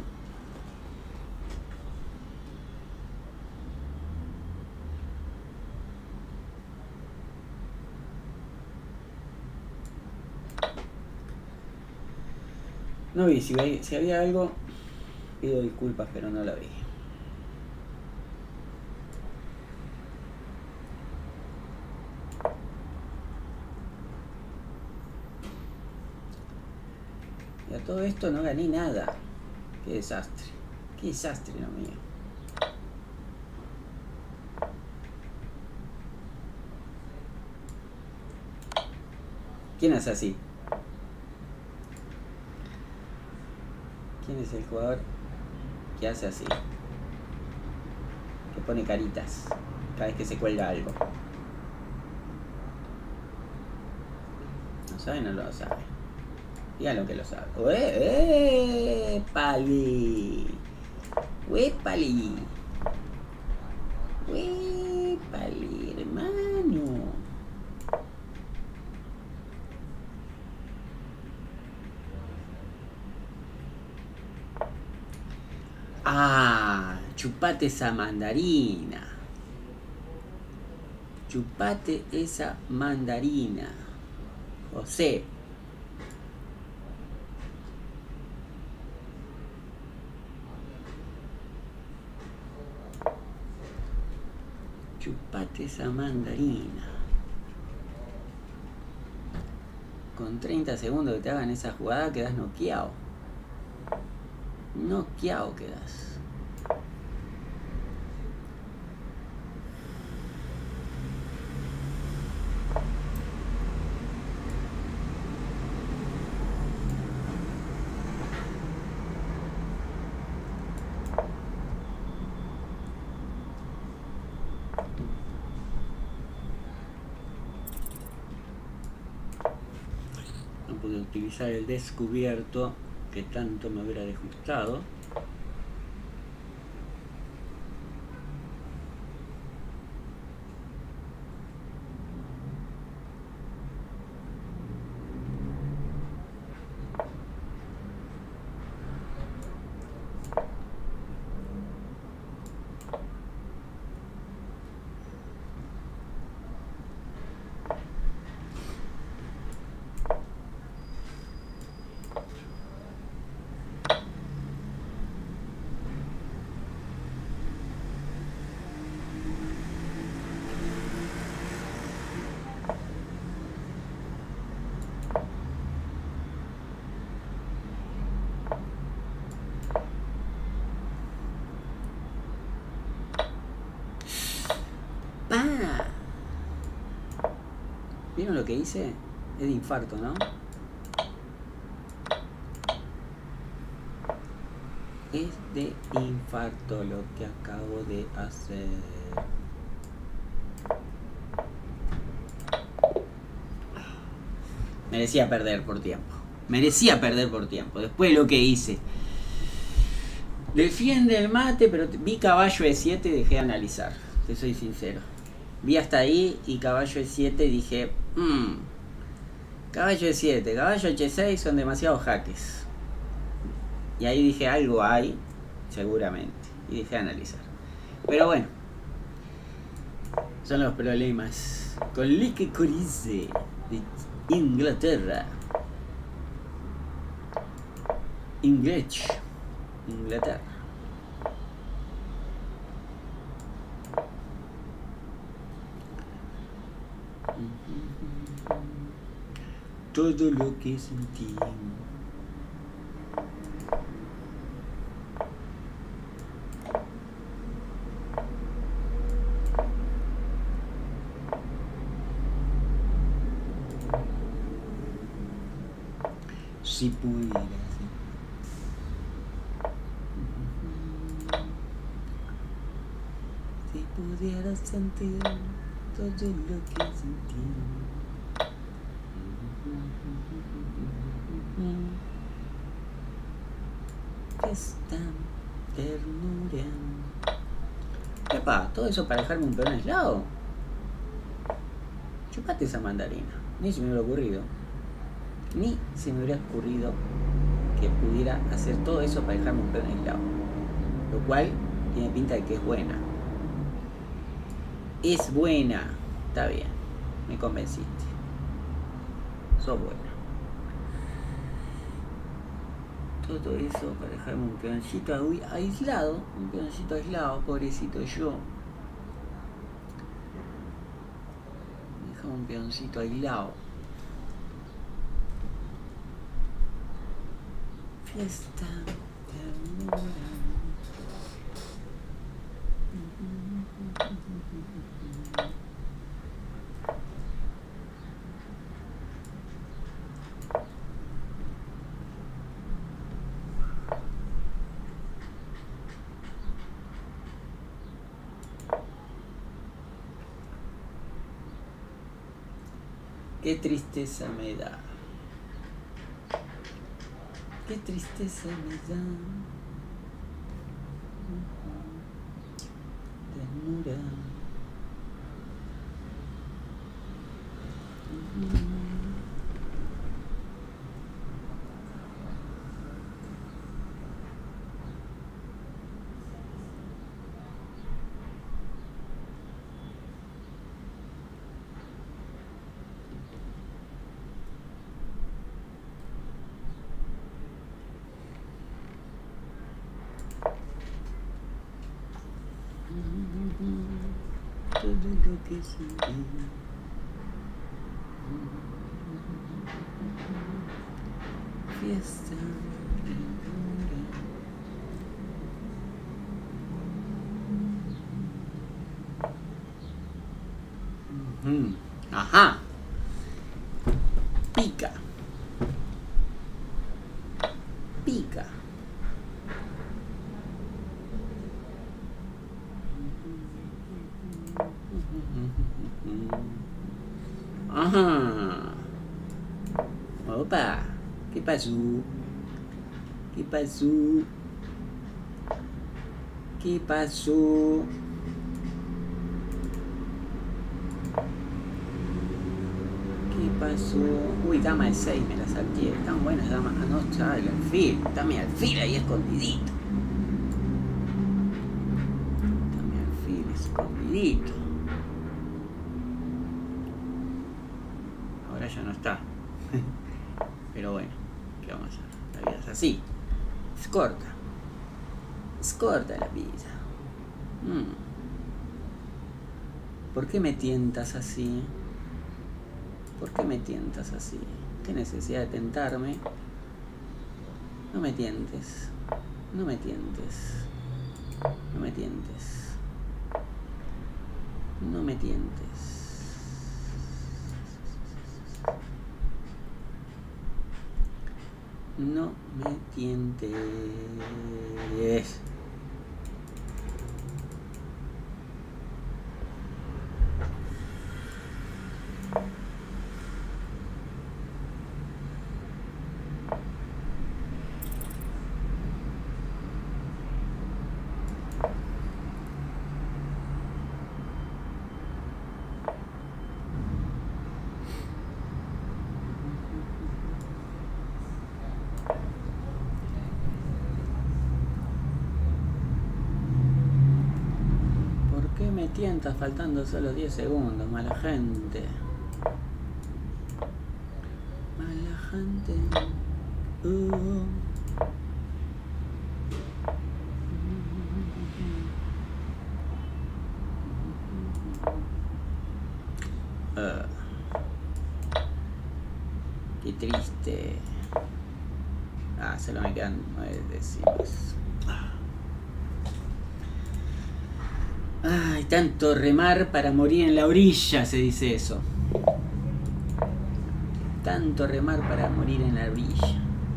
No vi, si, hay, si había algo, pido disculpas, pero no lo vi. Y a todo esto no gané nada. Qué desastre. Qué desastre lo mío. ¿Quién hace así? ¿Quién es el jugador que hace así? Que pone caritas cada vez que se cuelga algo. ¿No sabe? No lo sabe. Díganlo que lo sabe. ¡Uépali! ¡Uépali! ¡Uépali, hermano! Ah, chupate esa mandarina. Chupate esa mandarina. José. Chupate esa mandarina. Con treinta segundos que te hagan esa jugada quedas noqueado. Noqueado quedas. No pude utilizar el descubierto que tanto me hubiera disgustado. ¡Ah! ¿Vieron lo que hice? Es de infarto, ¿no? Es de infarto lo que acabo de hacer. Merecía perder por tiempo. Merecía perder por tiempo. Después de lo que hice. Defiende el mate, pero vi caballo E siete y dejé de analizar. Te soy sincero. Vi hasta ahí y caballo E siete y dije... Mmm, caballo E siete, caballo H seis son demasiados jaques. Y ahí dije, algo hay, seguramente. Y dejé de analizar. Pero bueno. Son los problemas. Con Lique Corice de Inglaterra. English. Inglaterra. Todo lo que sentí. Si pudiera, sí. Si pudiera sentir todo lo que sentí. Esta ternura. Epa, todo eso para dejarme un peón aislado. Chupate esa mandarina. Ni se me hubiera ocurrido. Ni se me hubiera ocurrido que pudiera hacer todo eso para dejarme un peón aislado. Lo cual tiene pinta de que es buena. Es buena. Está bien. Me convenciste. Sos buena. Todo eso para dejarme un peoncito aislado. Un peoncito aislado. Pobrecito yo. Me dejaba un peoncito aislado. Fiesta, ternura. Qué tristeza me da. Qué tristeza me da. Ternura. todo lo que sigue. Fiesta. Mm, ajá. Pica. Pica. Ajá. Opa. ¿Qué pasó? ¿Qué pasó? ¿Qué pasó? ¿Qué pasó? Uy, dama de seis, me la saqué. Tan buena dama. Ah, no, está el alfil. Está mi alfil ahí escondidito. Está mi alfil escondidito. Ahora ya no está. Pero bueno, ¿qué vamos a hacer? La vida es así. Es corta. Es corta la vida. Mm. ¿Por qué me tientas así? ¿Por qué me tientas así? ¿Qué necesidad de tentarme? No me tientes. No me tientes. No me tientes. No me tientes. No me tientes. Me tientas faltando solo diez segundos, mala gente. Mala gente. Uh. Uh. Qué triste. Ah, solo me quedan nueve décimas. Ay, tanto remar para morir en la orilla, se dice eso. Tanto remar para morir en la orilla.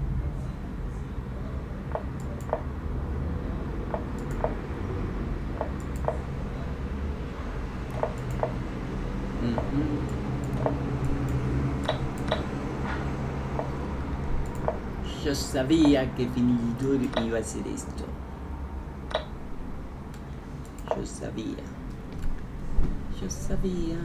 Uh-huh. Yo sabía que Finitor iba a hacer esto. Yo sabía. Yo sabía.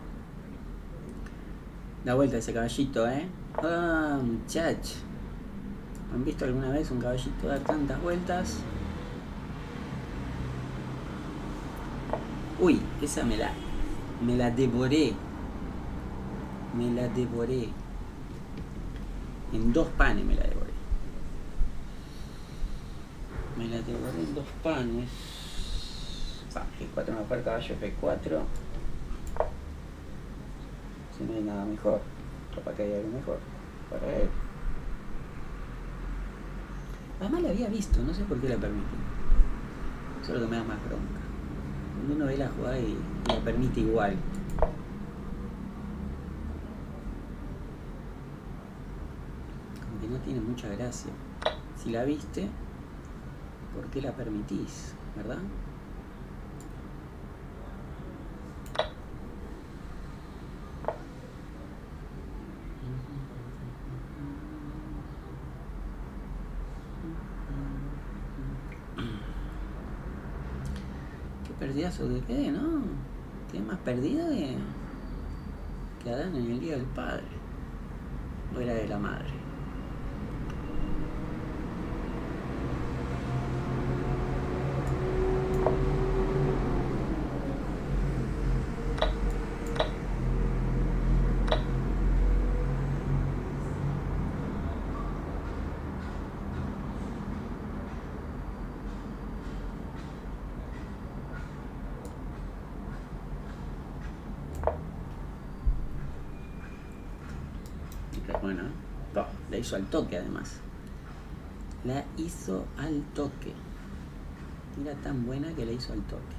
Da vuelta ese caballito, ¿eh? Ah, muchacho. ¿Han visto alguna vez un caballito dar tantas vueltas? Uy, esa me la, me la devoré. Me la devoré. En dos panes me la devoré. Me la devoré en dos panes. Ah, G cuatro no para caballo, F cuatro. Si no hay nada mejor. Capaz que hay algo mejor para él. Además la había visto, no sé por qué la permití. Solo que me da más bronca. Cuando uno ve la jugada y la permite igual. Como que no tiene mucha gracia. Si la viste, ¿por qué la permitís? ¿Verdad? Perdidazo que quedé, ¿no? Quedé más perdido que, que Adán en el día del padre. O era de la madre. Bueno, oh, la hizo al toque además. La hizo al toque. Era tan buena que la hizo al toque.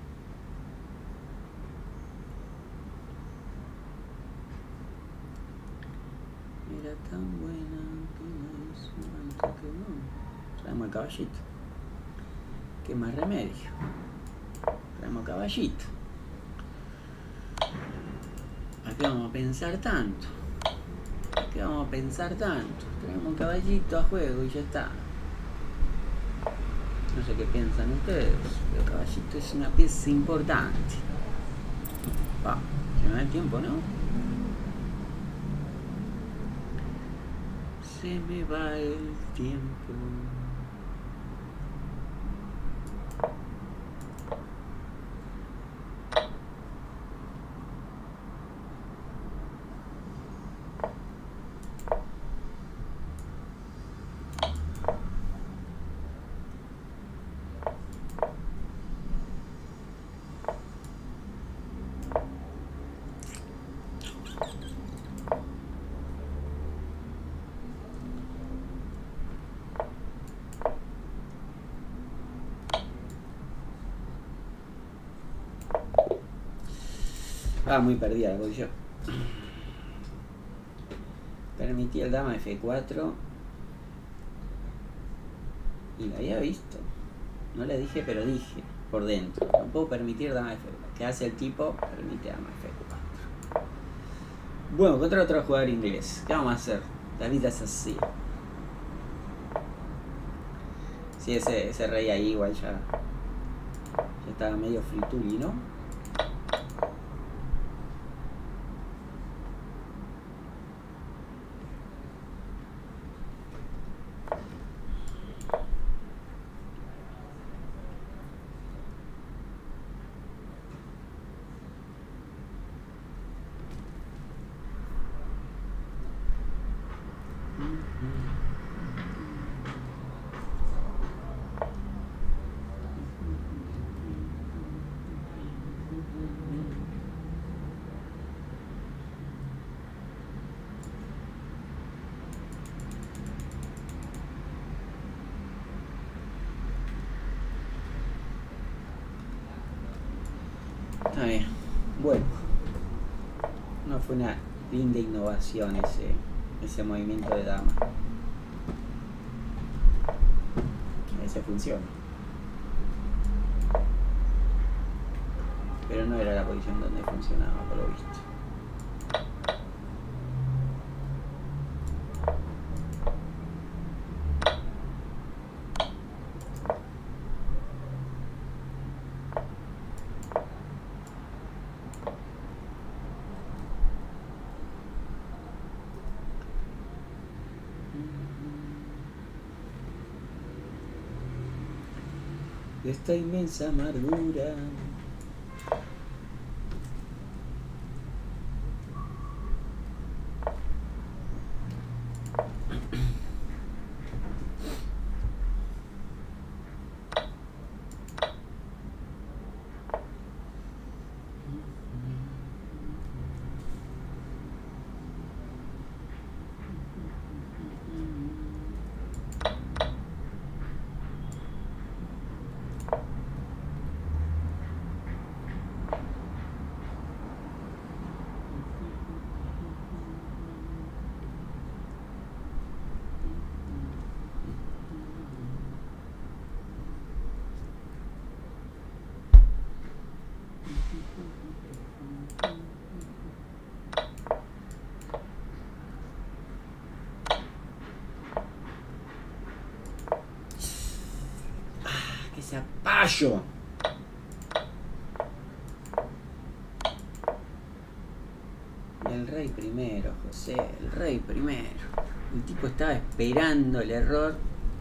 Era tan buena que la hizo al toque. No. Traemos el caballito. ¿Qué más remedio? Traemos caballito. ¿A qué vamos a pensar tanto? ¿Qué vamos a pensar tanto? Tenemos un caballito a juego y ya está. No sé qué piensan ustedes, pero el caballito es una pieza importante. Va, se me va el tiempo, ¿no? Se me va el tiempo. Ah, muy perdida la posición. Permití el dama F cuatro. Y lo había visto. No le dije, pero dije por dentro. No puedo permitir dama F cuatro. ¿Qué hace el tipo? Permite dama F cuatro. Bueno, contra otro jugador inglés. ¿Qué vamos a hacer? La vida es así. Sí, ese, ese rey ahí igual ya, ya estaba medio frituli, ¿no? Está bien. Bueno, no fue una linda innovación ese, ese movimiento de dama. Ese funciona. Pero no era la posición donde funcionaba, por lo visto. de esta inmensa amargura. Zapallo. El rey primero, José, el rey primero. El tipo estaba esperando el error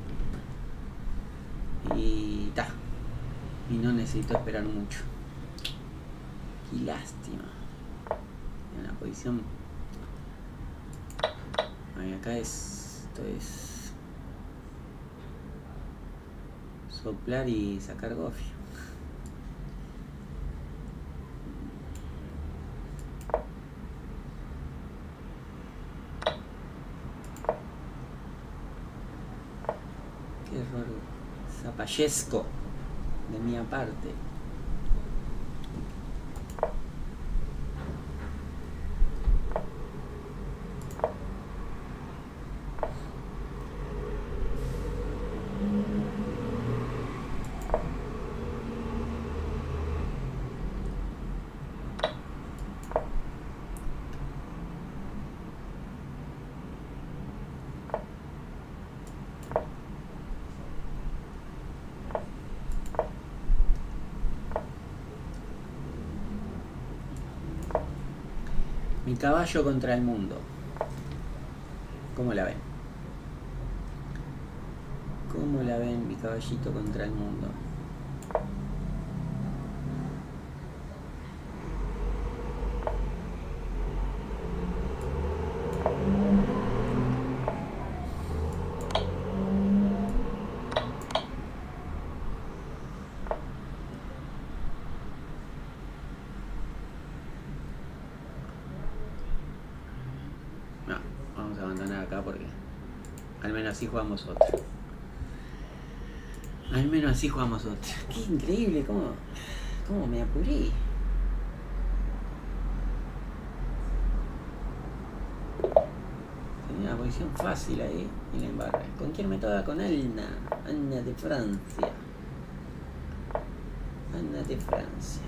y ta. Y no necesitó esperar mucho. Qué lástima. En la posición. Ahí acá es. Esto es. Soplar y sacar gofio. Qué error zapallesco de mi parte. Mi caballo contra el mundo. ¿Cómo la ven? ¿Cómo la ven, mi caballito contra el mundo? Así jugamos otra. Al menos así jugamos otra. Qué increíble, cómo, cómo me apuré. Tenía una posición fácil ahí y la embarré. ¿Con quién me toca? Con Anna. Anna de Francia. Anna de Francia.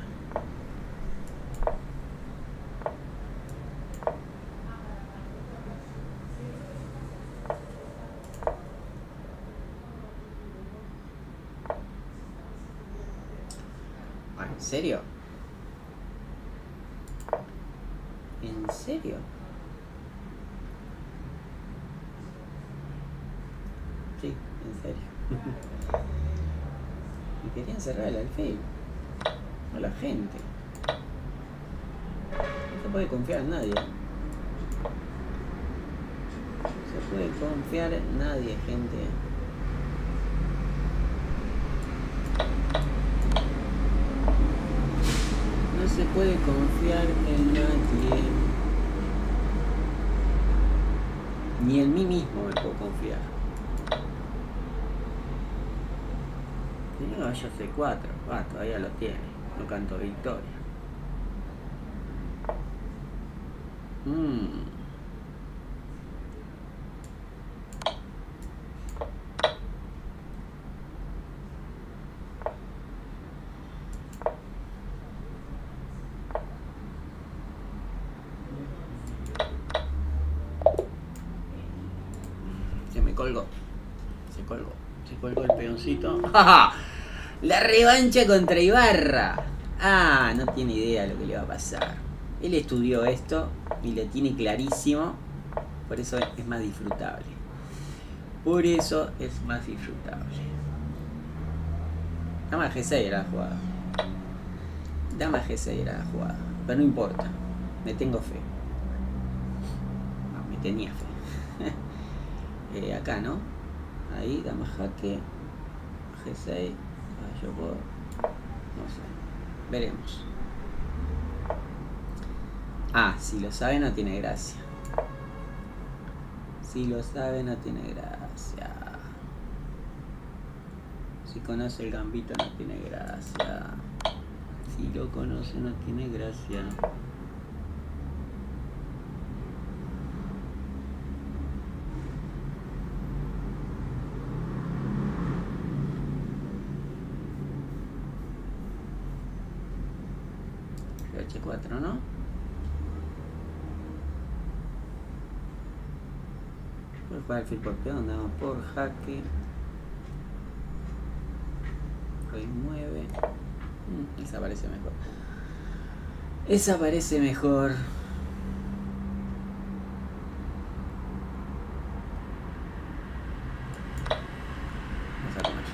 ¿En serio? ¿En serio? Sí, en serio. Me querían cerrar el alfil. A la gente. No se puede confiar en nadie. No se puede confiar en nadie, gente. No se puede confiar en nadie. Ni en mí mismo me puedo confiar. Tiene caballo C cuatro. Ah, todavía lo tiene. No canto victoria. Mmm. Colgó, se colgó, se colgó el peoncito. ¡Ja! La revancha contra Ibarra. Ah, no tiene idea de lo que le va a pasar. Él estudió esto y lo tiene clarísimo. Por eso es más disfrutable. Por eso es más disfrutable. Dama G seis era la jugada. Dama G seis era la jugada. Pero no importa. Me tengo fe. No, me tenía fe. eh, acá, ¿no? Ahí, dama jaque. G seis. Yo puedo. No sé. Veremos. Ah, si lo sabe no tiene gracia. Si lo sabe no tiene gracia. Si conoce el gambito no tiene gracia. Si lo conoce no tiene gracia. H cuatro, ¿no? Puede jugar el fil por peón, dama por jaque. Rey nueve. Mm, esa parece mejor. Esa parece mejor. Vamos a comer.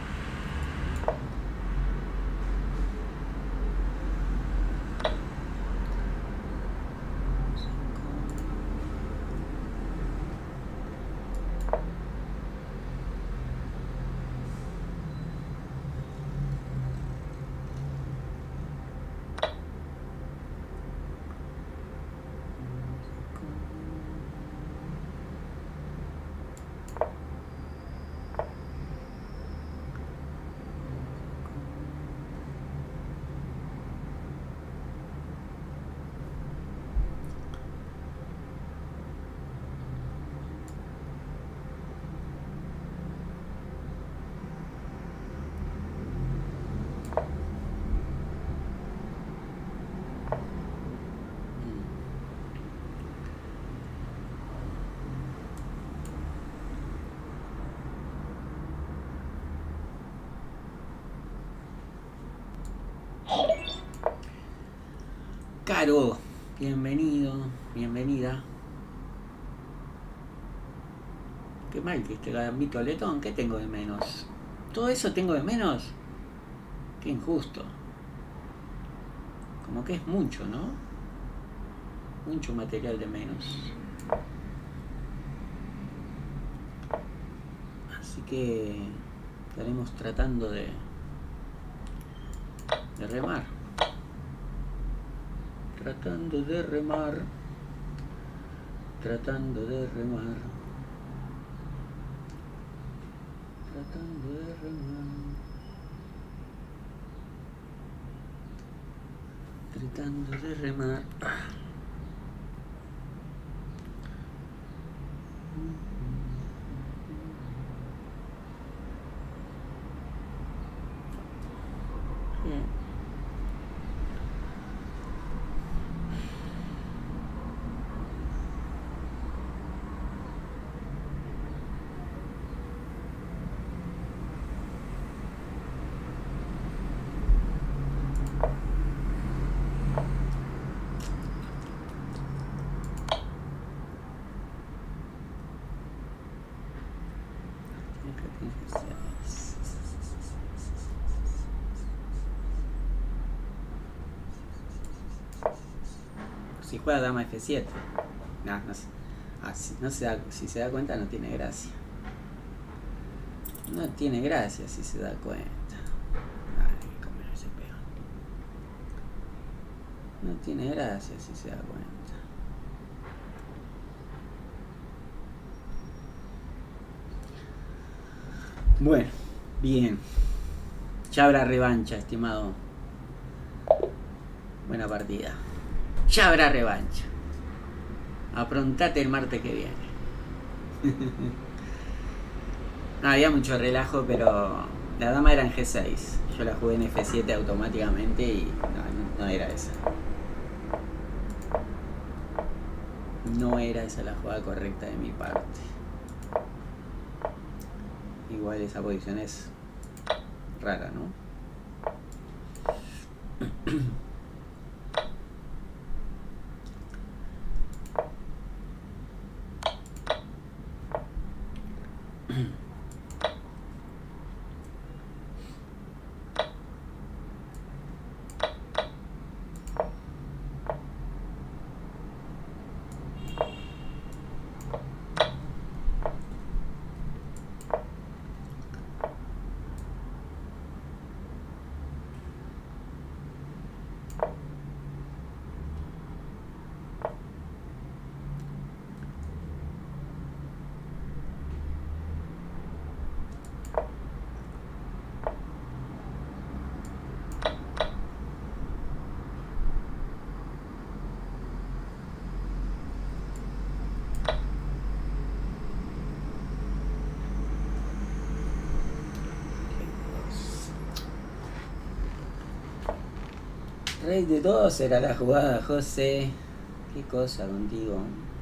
Caro, bienvenido, bienvenida. Qué mal que este gambito letón, ¿qué tengo de menos? ¿Todo eso tengo de menos? Qué injusto. Como que es mucho, ¿no? Mucho material de menos. Así que estaremos tratando de, de remar. Tratando de remar. Tratando de remar. Tratando de remar. Tratando de remar. Si juega dama F siete. No, no, ah, si, no se da, si se da cuenta no tiene gracia. No tiene gracia si se da cuenta. Ay, comer ese peón. No tiene gracia si se da cuenta. Bueno, bien. Ya habrá revancha, estimado. Buena partida. Ya habrá revancha. Aprontate el martes que viene. No, había mucho relajo, pero la dama era en G seis. Yo la jugué en F siete automáticamente y no, no, no era esa. No era esa la jugada correcta de mi parte. Igual esa posición es rara, ¿no? rey de todos será la jugada, José. Qué cosa contigo.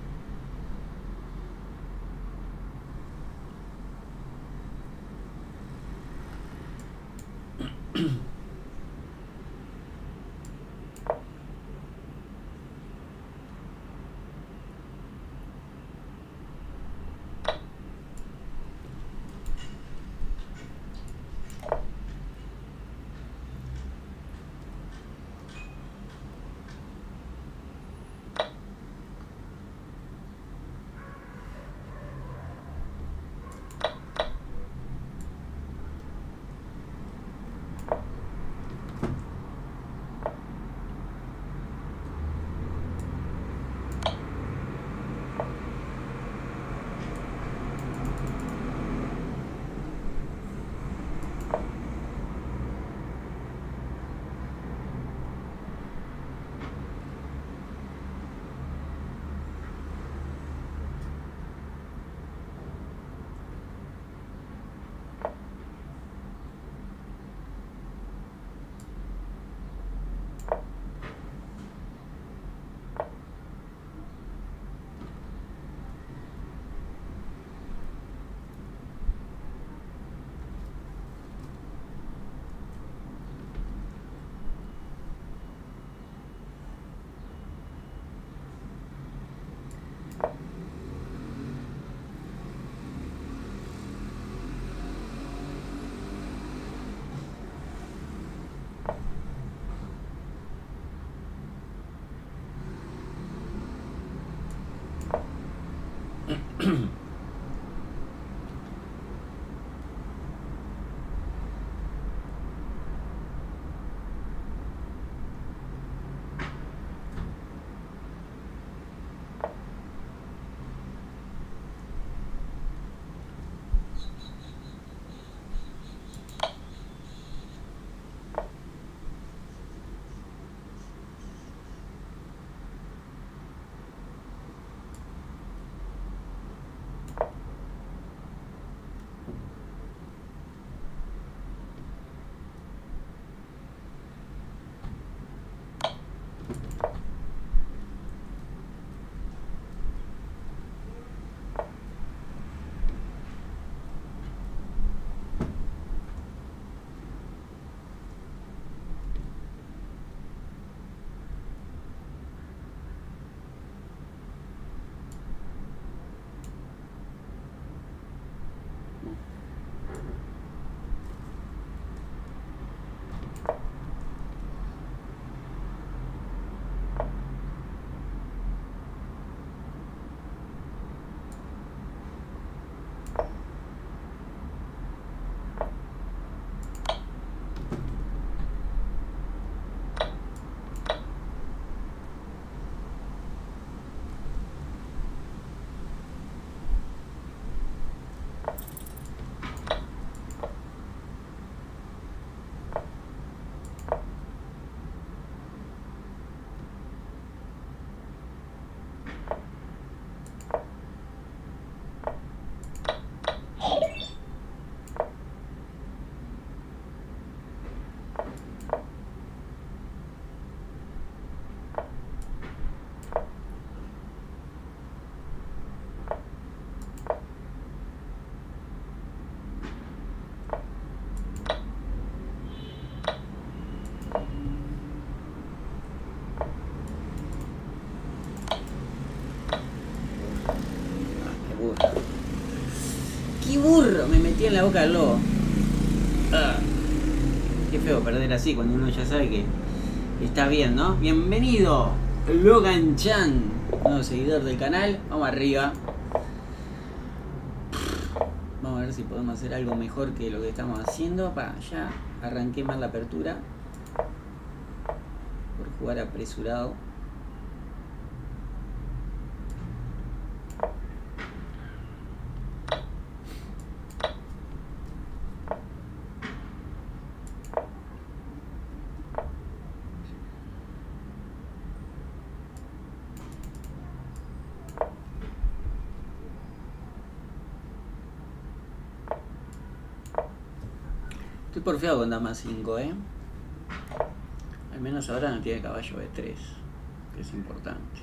¡Qué burro! Me metí en la boca del lobo. Ah, qué feo perder así cuando uno ya sabe que está bien, ¿no? Bienvenido, Logan Chan, nuevo seguidor del canal. Vamos arriba. Vamos a ver si podemos hacer algo mejor que lo que estamos haciendo. Pa, ya arranqué mal la apertura por jugar apresurado. Estoy porfiado con dama cinco, ¿eh? Al menos ahora no tiene caballo B tres, que es importante.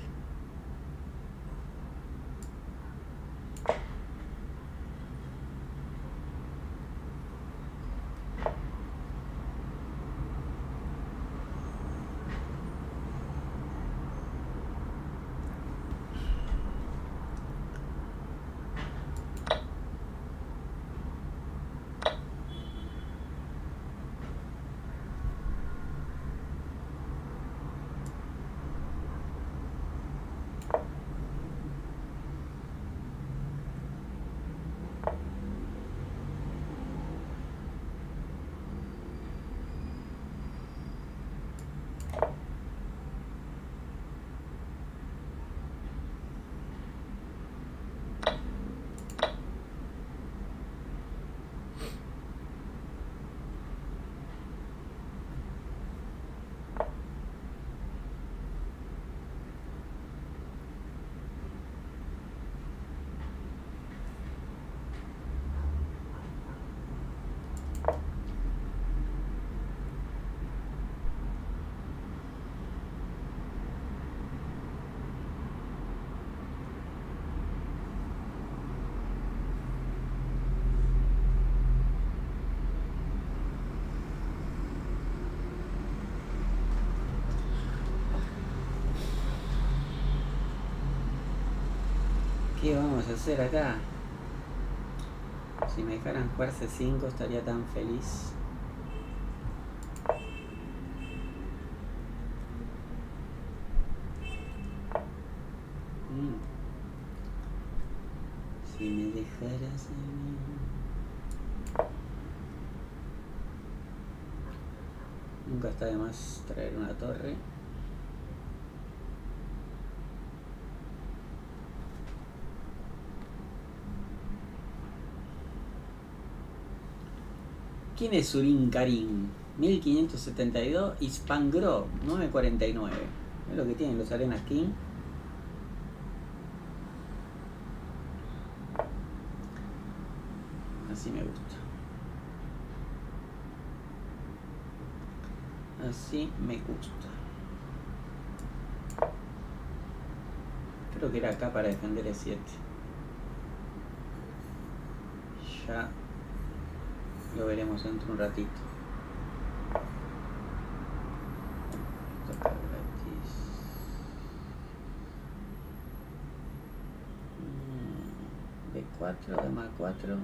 ¿Qué vamos a hacer acá? Si me dejaran jugar C cinco estaría tan feliz. Mm. Si me dejaras a mí. Nunca está de más traer una torre. ¿Quién es Surin Karim? mil quinientos setenta y dos y Spangro novecientos cuarenta y nueve. Es lo que tienen los Arenas King. Así me gusta. Así me gusta. Creo que era acá para defender el siete. Ya lo veremos dentro de un ratito. B cuatro, dama cuatro.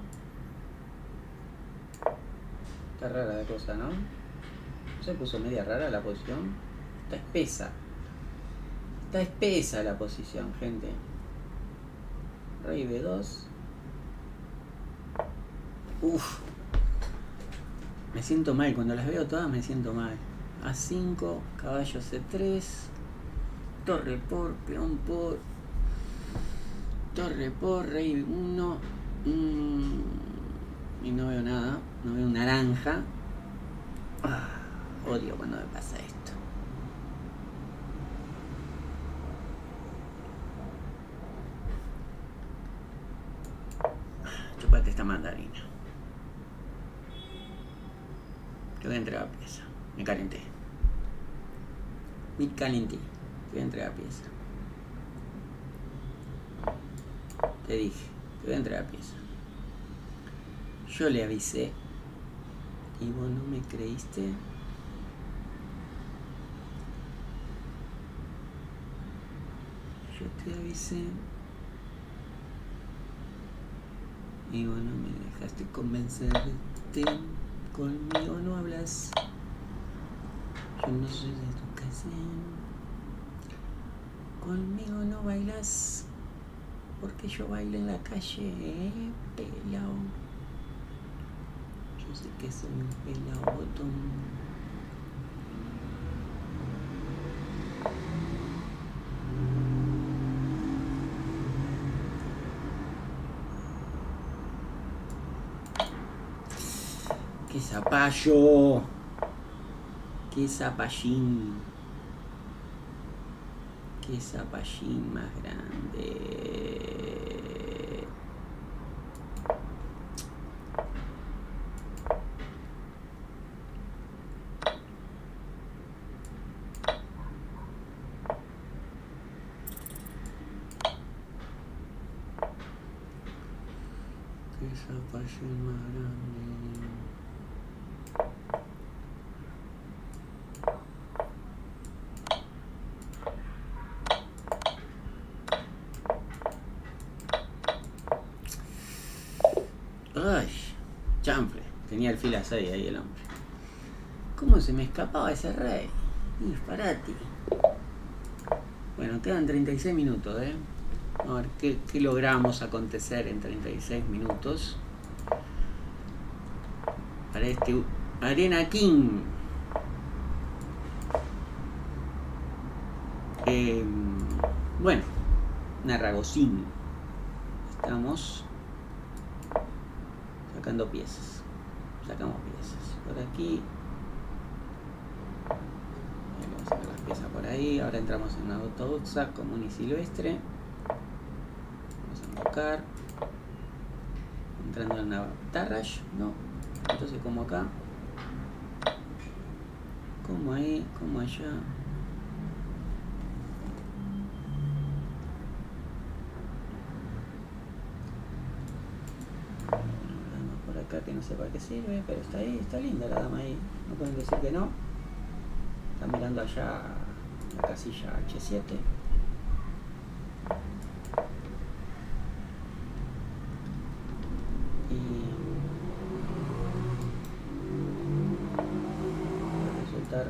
Está rara la cosa, ¿no? Se puso media rara la posición. Está espesa. Está espesa la posición, gente. Rey B dos. Uff. Me siento mal, cuando las veo todas me siento mal. A cinco, caballo C tres, torre por, peón por, torre por, rey uno, mmm, y no veo nada, no veo un naranja. Ah, odio cuando me pasa esto. Chupate esta mandarina. Te voy a entregar pieza. Me calenté. Me calenté. Te voy a entregar pieza. Te dije, te voy a entregar pieza. Yo le avisé. Y vos no me creíste. Yo te avisé. Y vos no me dejaste convencerte. Conmigo no hablas. Yo no soy de tu casa. Conmigo no bailas. Porque yo bailo en la calle, ¿eh? Pelao. Yo sé que soy un pelao botón. ¡Qué zapallo! ¡Qué zapallín! ¡Qué zapallín más grande! esa pasión más grande. Ay, chanfle, tenía el fila seis ahí el hombre. ¿Cómo se me escapaba ese rey? Disparate. Bueno, quedan treinta y seis minutos, ¿eh? A ver qué, qué logramos acontecer en treinta y seis minutos. Para este Arena King. Eh, bueno, Narragosín. Estamos sacando piezas. Sacamos piezas. Por aquí. Vamos a sacar las piezas por ahí. Ahora entramos en una autobusa común y silvestre. Vamos a invocar. Entrando en una Tarrash. No. Entonces como acá. Como ahí. Como allá. Acá que no sé para qué sirve, pero está ahí, está linda la dama ahí, no pueden decir que no. Está mirando allá la casilla H siete. Y va a resultar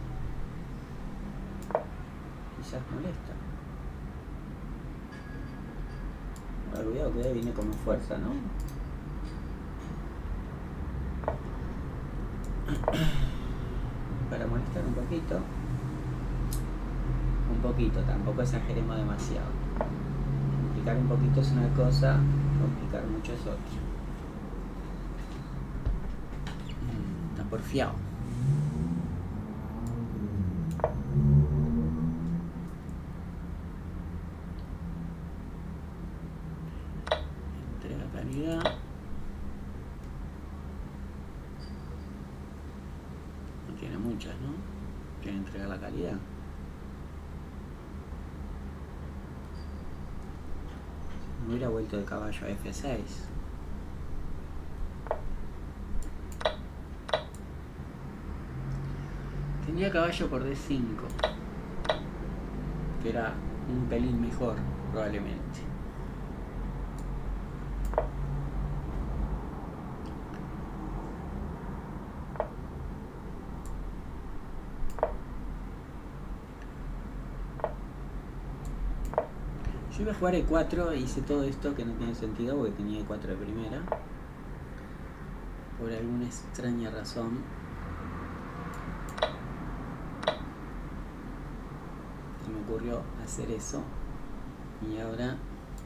quizás molesta. Ahora, cuidado que ahí viene como fuerza, ¿no? Para molestar un poquito, un poquito, tampoco exageremos demasiado. Complicar un poquito es una cosa, complicar mucho es otra. Está porfiado. Entrega calidad. Tiene muchas, ¿no? Quiere entregar la calidad. Me hubiera vuelto de caballo a F seis. Tenía caballo por D cinco, que era un pelín mejor, probablemente. Yo iba a jugar E cuatro e hice todo esto que no tiene sentido porque tenía E cuatro de primera. Por alguna extraña razón. Se me ocurrió hacer eso. Y ahora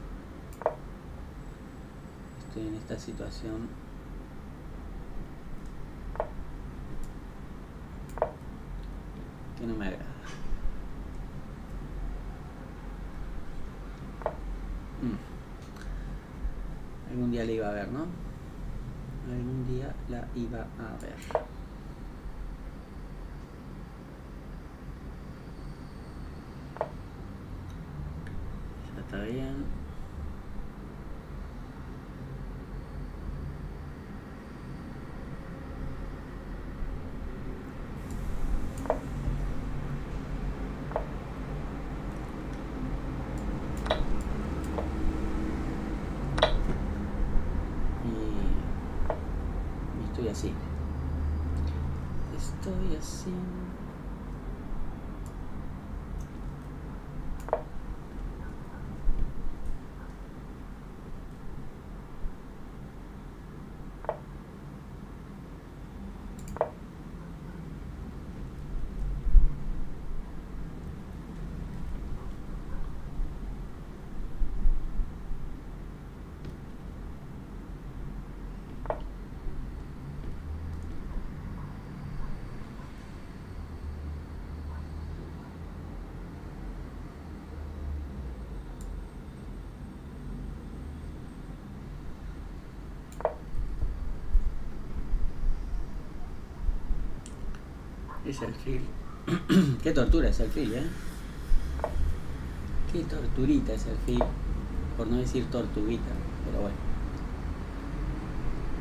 estoy en esta situación que no me agrada. Algún día la iba a ver, ¿no? Algún día la iba a ver. Ya está bien. Así. Estoy así. Es el fil. Qué tortura es el fil, ¿eh? Qué torturita es el fil. Por no decir tortuguita, pero bueno.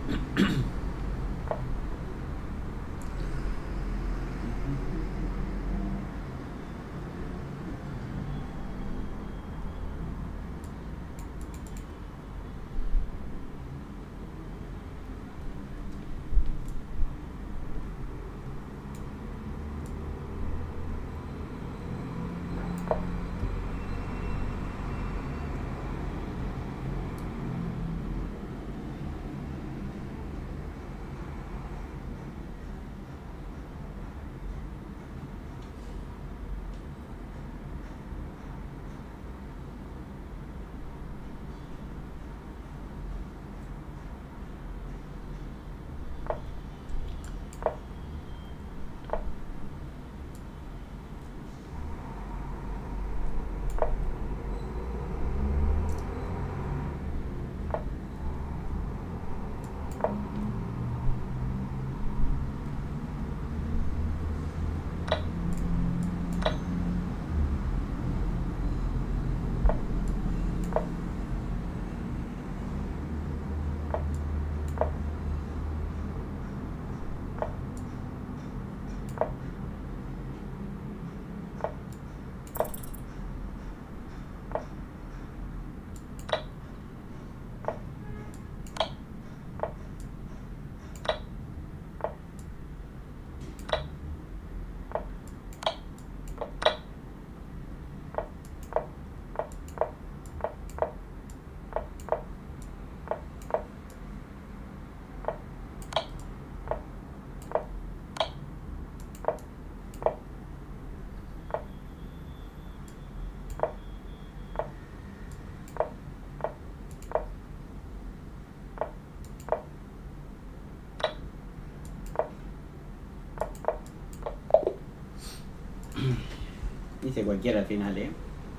Dice cualquiera al final, ¿eh?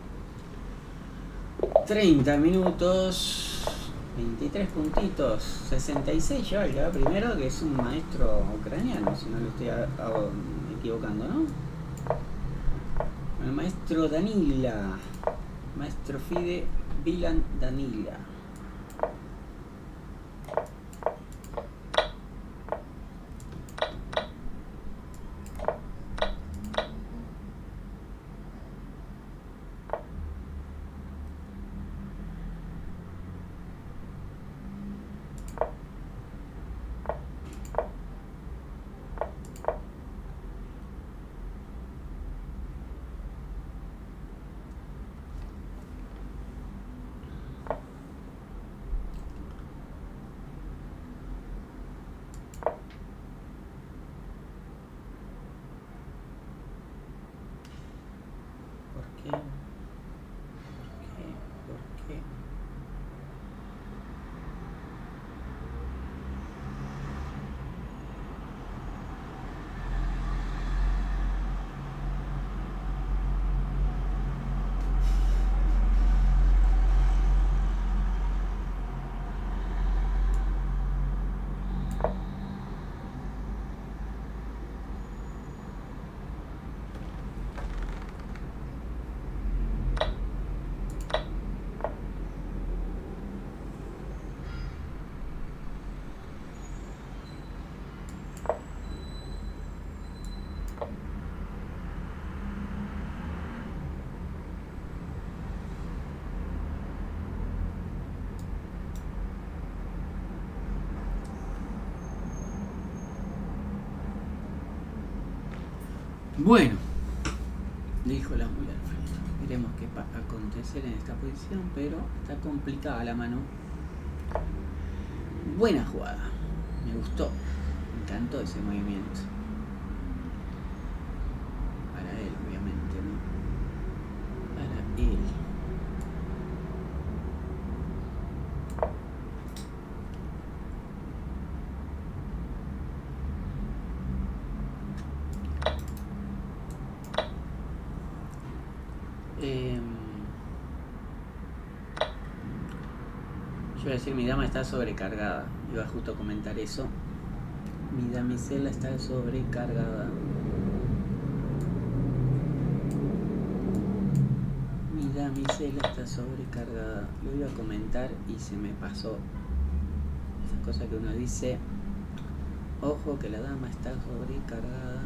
treinta minutos, veintitrés puntitos, sesenta y seis lleva el que va primero, que es un maestro ucraniano, si no lo estoy a, a, equivocando, ¿no? El maestro Danila, maestro Fide Vilan Danila. Bueno, dijo la mula al frente. Veremos qué va a acontecer en esta posición, pero está complicada la mano. Buena jugada, me gustó, me encantó ese movimiento. Para él, obviamente, ¿no? Para él. Eh, yo iba a decir, mi dama está sobrecargada. Iba justo a comentar eso. Mi damisela está sobrecargada. Mi damisela está sobrecargada. Lo iba a comentar y se me pasó. cosas que uno dice. Ojo que la dama está sobrecargada.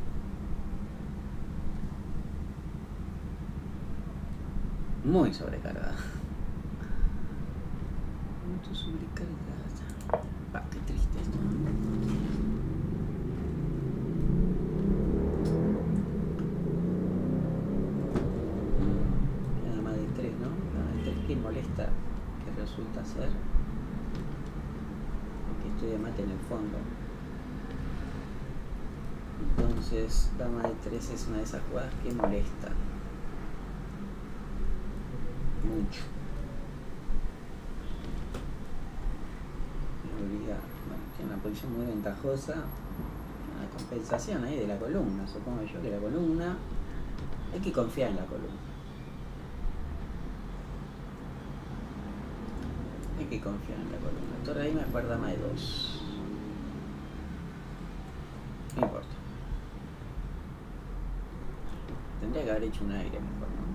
Muy sobrecargada. Mucho sobrecargada. Ah, qué triste esto. La dama de tres, ¿no? La dama de tres que molesta que resulta ser. Porque estudia mate en el fondo. Entonces, dama de tres es una de esas jugadas que molesta mucho. Me obliga, bueno, tiene una posición muy ventajosa, una compensación ahí de la columna, supongo yo que la columna, hay que confiar en la columna. Hay que confiar en la columna. Torre ahí me acuerda dama de dos. No importa. Tendría que haber hecho un aire mejor, ¿no?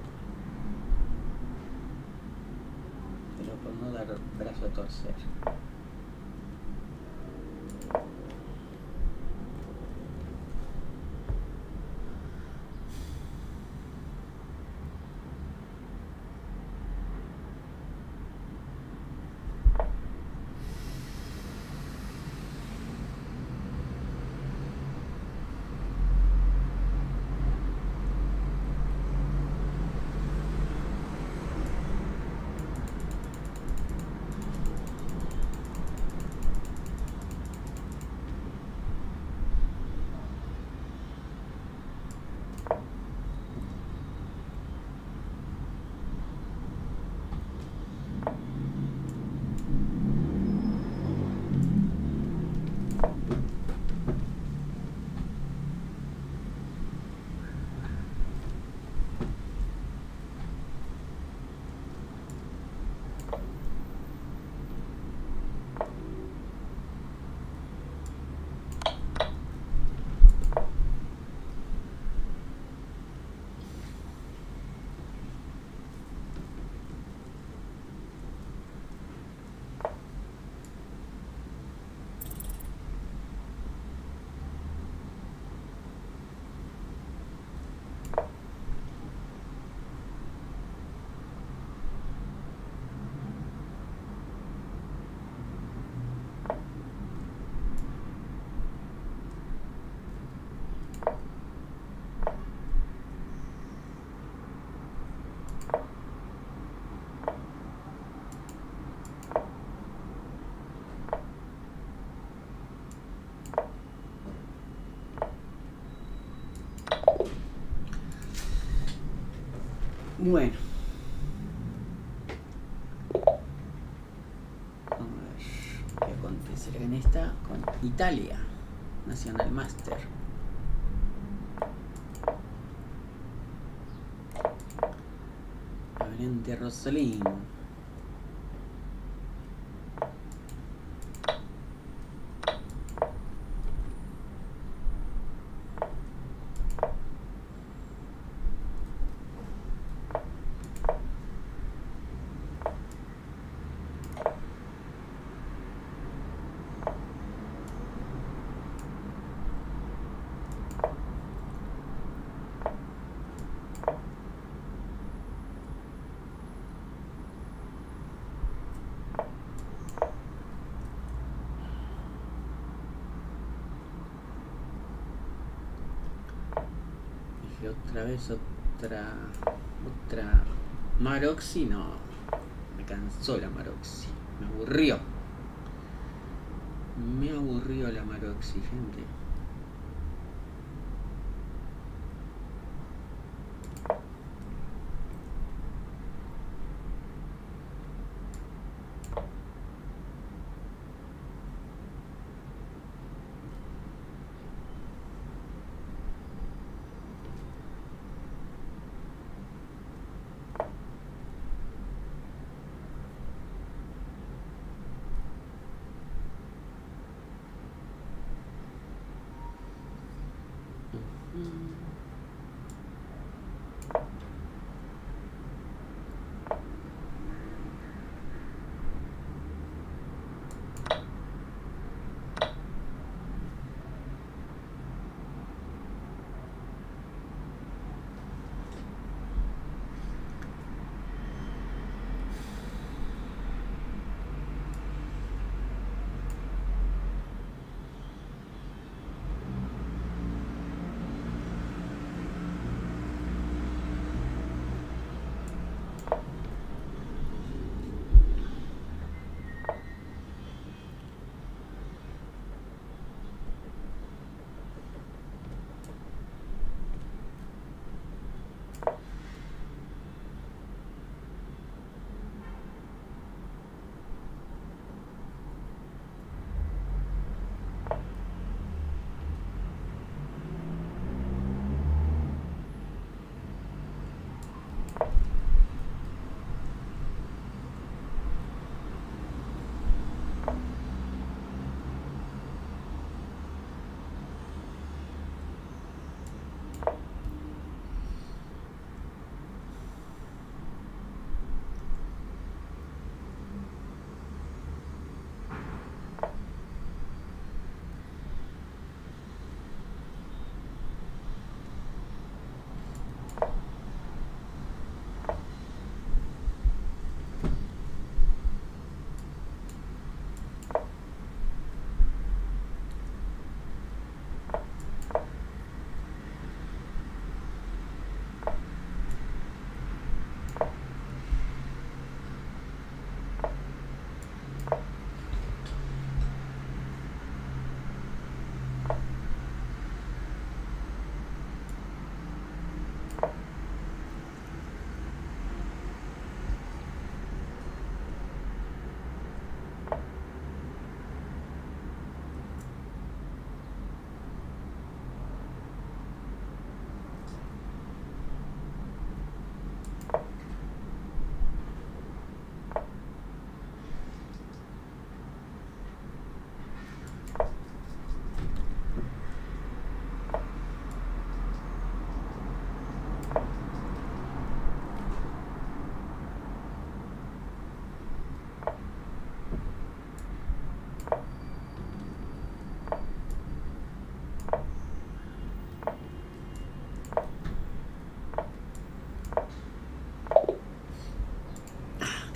Pero por no dar brazo a torcer. Bueno. Vamos a ver qué acontecerá en esta con Italia. National Master. Variante Rosolino. Otra vez otra otra Maroxi, no, me cansó la Maroxi, me aburrió me aburrió la Maroxi, gente.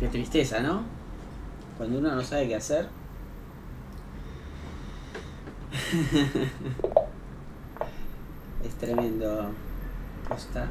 Qué tristeza, ¿no? Cuando uno no sabe qué hacer. Es tremendo. Costa.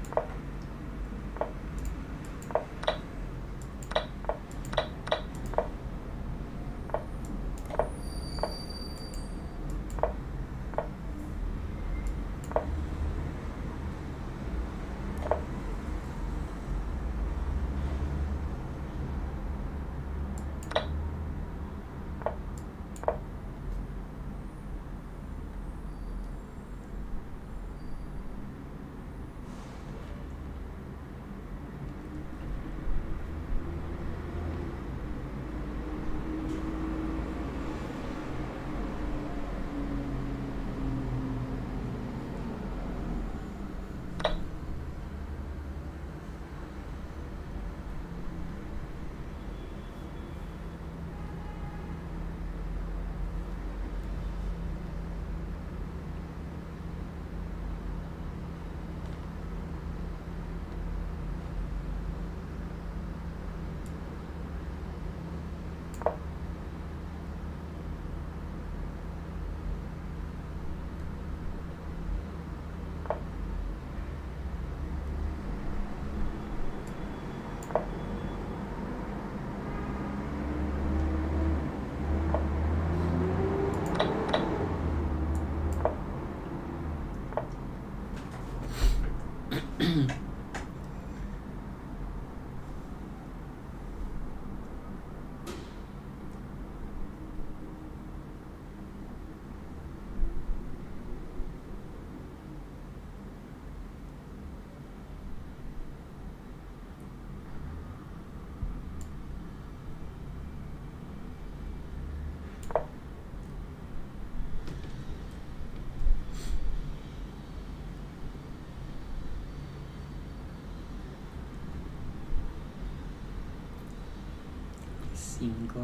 cinco.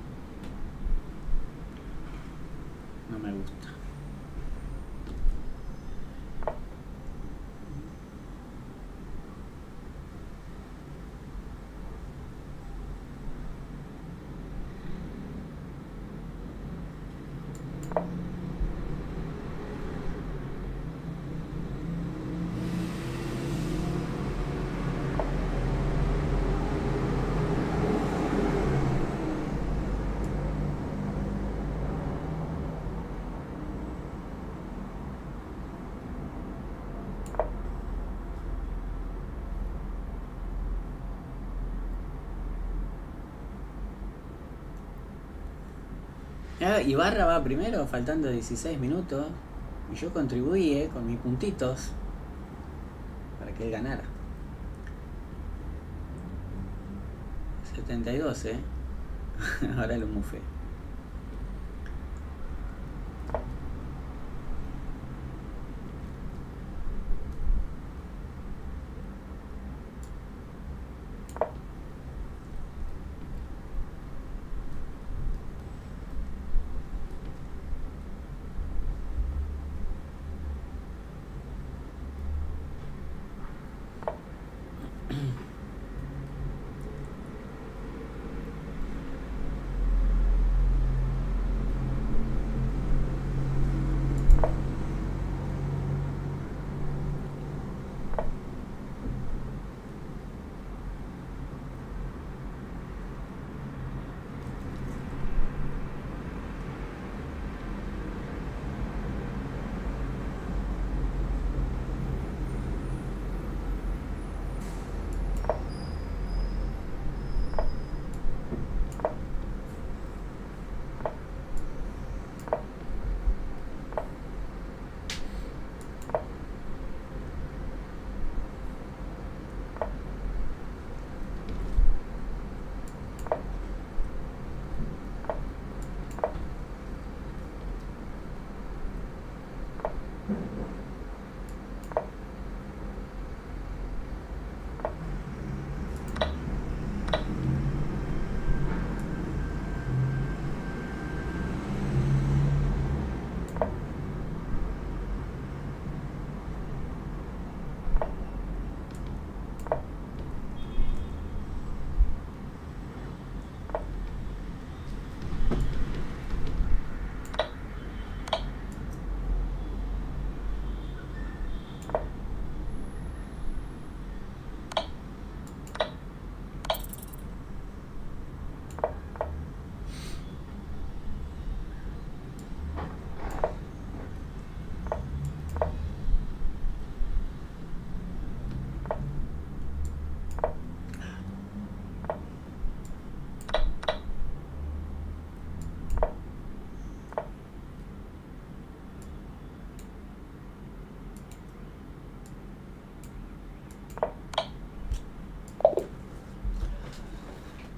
No me gusta. Ah, Ibarra va primero, faltando dieciséis minutos. Y yo contribuí eh, con mis puntitos para que él ganara. setenta y dos, eh. Ahora lo mufé.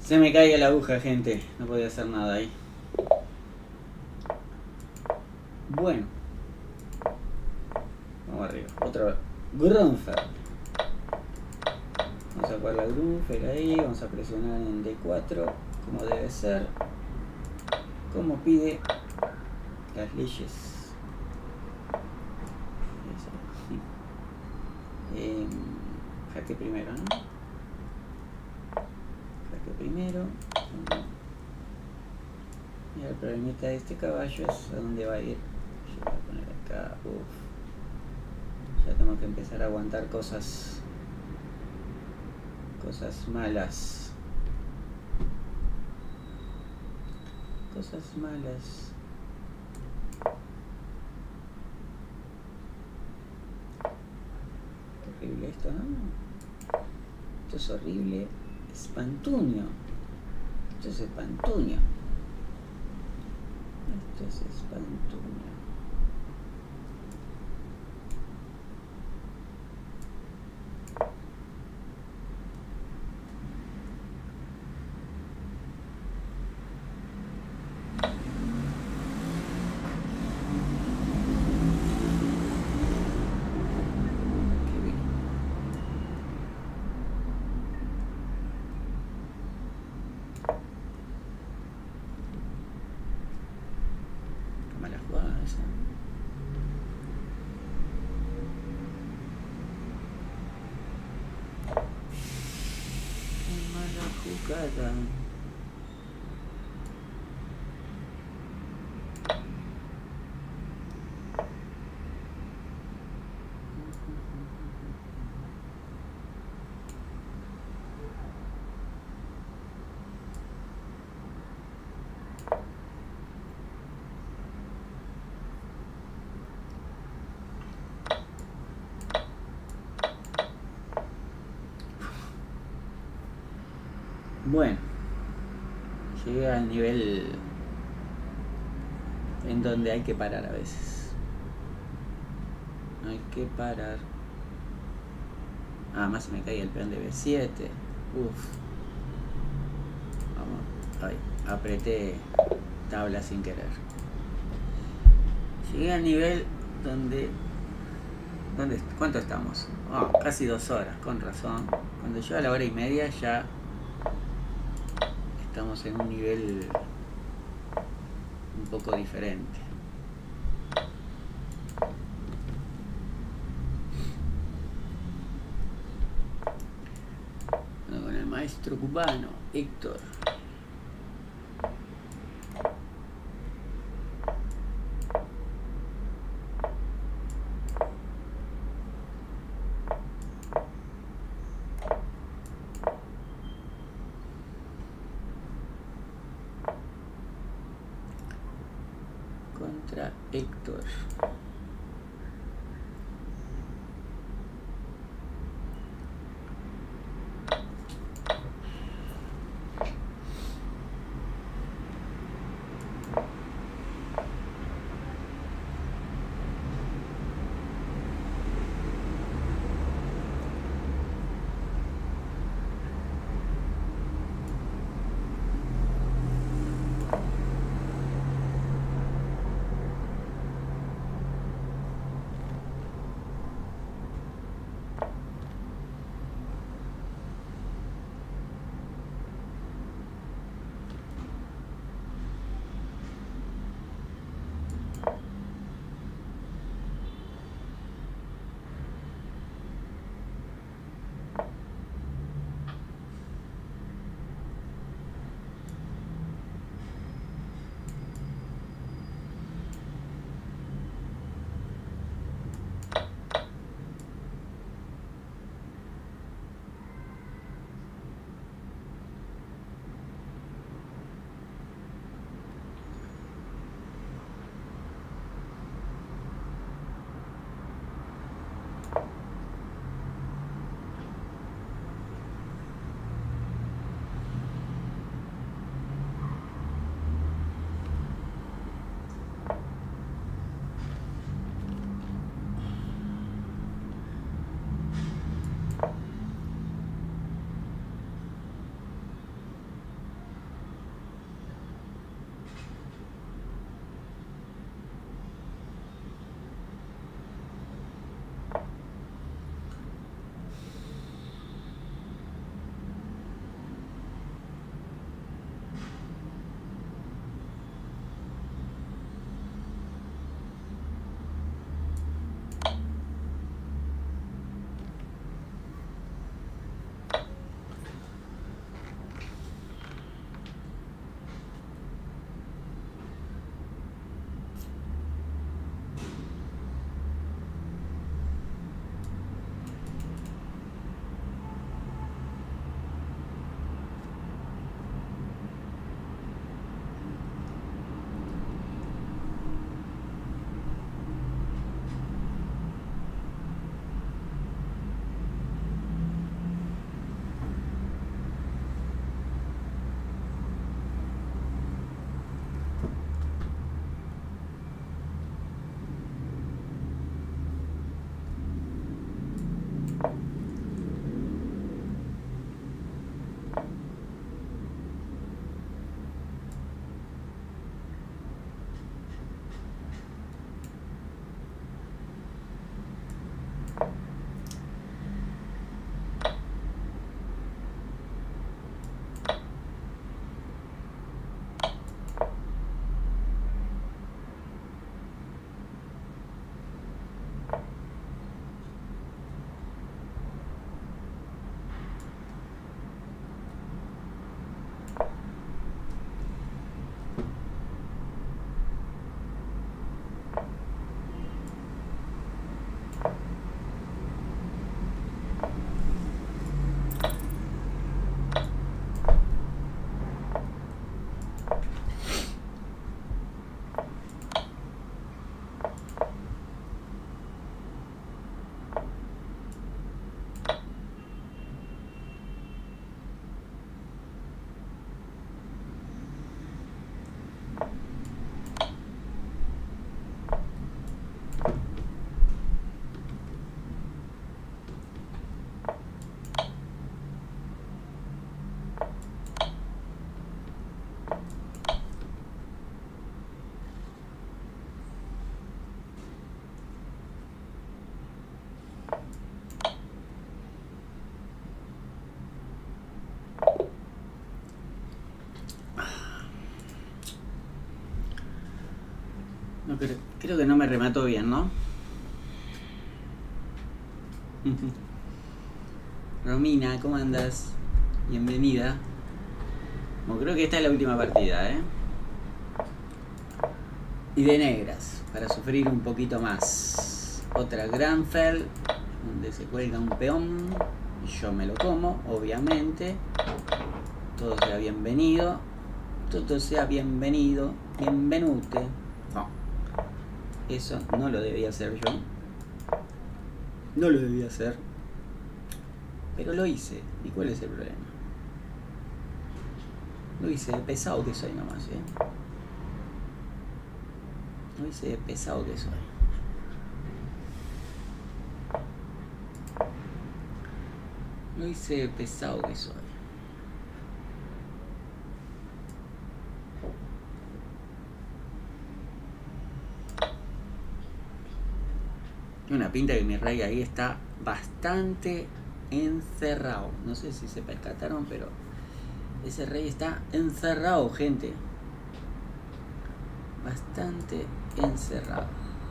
Se me cae la aguja, gente. No podía hacer nada ahí. Bueno. Vamos arriba. Otra vez. Grunfer. Vamos a jugar la Grunfer ahí. Vamos a presionar en D cuatro. Como debe ser. Como pide las leyes. Eh, jaque primero, ¿no? Jaque primero. Y el problemita de este caballo es a dónde va a ir. Yo voy a poner acá. Uf. Ya tengo que empezar a aguantar cosas. Cosas malas. Cosas malas. Horrible esto, ¿no? Esto es horrible. Espantuño. Esto es espantuño. Esto es espantuño. Jugada. Bueno, llegué al nivel en donde hay que parar a veces. Hay que parar. Ah, más me cae el peón de B siete. Uf. Vamos. Ay, apreté tabla sin querer. Llegué al nivel donde... ¿Dónde, ¿Cuánto estamos? Oh, casi dos horas, con razón. Cuando llego a la hora y media ya... Estamos en un nivel un poco diferente. Bueno, con el maestro cubano, Héctor. Contra Héctor. No, creo, creo que no me remató bien, ¿no? Romina, ¿cómo andas? Bienvenida. Bueno, creo que esta es la última partida, ¿eh? Y de negras, para sufrir un poquito más. Otra Granfell, donde se cuelga un peón. Y yo me lo como, obviamente. Todo sea bienvenido. Todo sea bienvenido. Bienvenute. No. Eso no lo debía hacer yo. No lo debía hacer. Pero lo hice. ¿Y cuál es el problema? Lo hice de pesado que soy nomás, ¿eh? Lo hice de pesado que soy. Lo hice de pesado que soy. Una pinta que mi rey ahí está bastante encerrado. No sé si se percataron, pero ese rey está encerrado, gente. Bastante encerrado.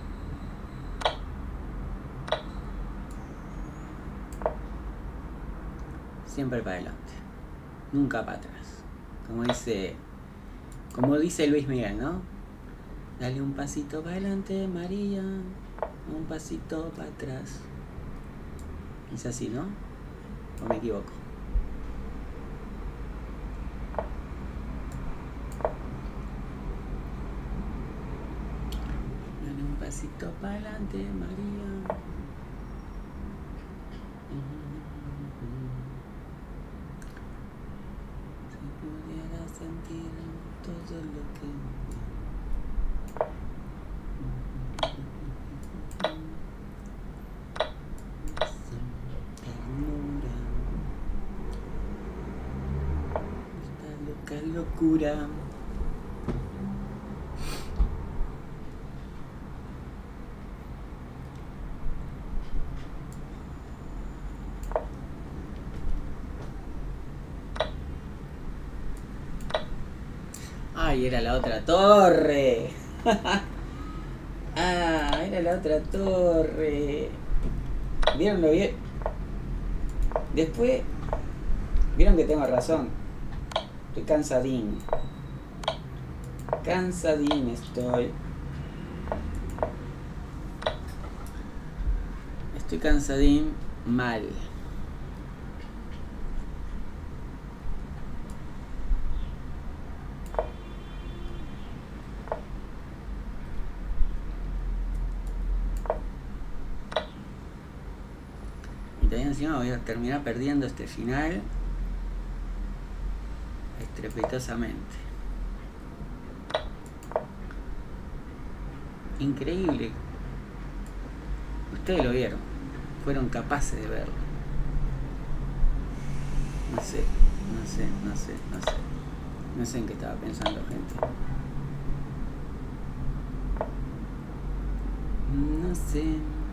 Siempre para adelante, nunca para atrás. Como dice, como dice Luis Miguel, ¿no? Dale un pasito para adelante, María, un pasito para atrás. Es así, ¿no? ¿O me equivoco? Dale un pasito para adelante, María. Si pudiera sentir todo lo que... Esta loca locura. Ay, era la otra torre. Ah, era la otra torre. ¿Vieron lo bien? Después, vieron que tengo razón. Estoy cansadín. Cansadín estoy. Estoy cansadín mal. Encima voy a terminar perdiendo este final estrepitosamente. Increíble. Ustedes lo vieron, fueron capaces de verlo. No sé, no sé, no sé, no sé. No sé en qué estaba pensando, gente. No sé.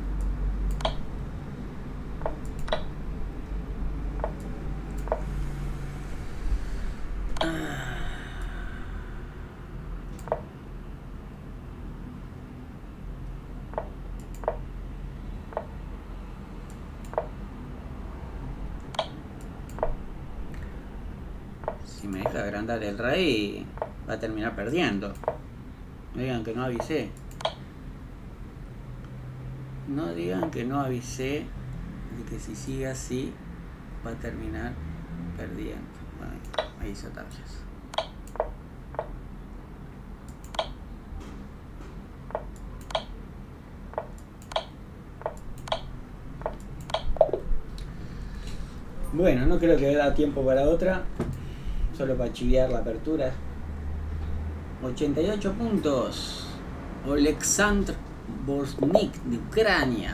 Si me deja agrandar el rey, va a terminar perdiendo. No digan que no avisé. No digan que no avisé de que si sigue así, va a terminar perdiendo. Bueno, ahí hizo tablas. Bueno, no creo que da tiempo para otra. Solo para chiviar la apertura. ochenta y ocho puntos. Oleksandr Borshnik de Ucrania.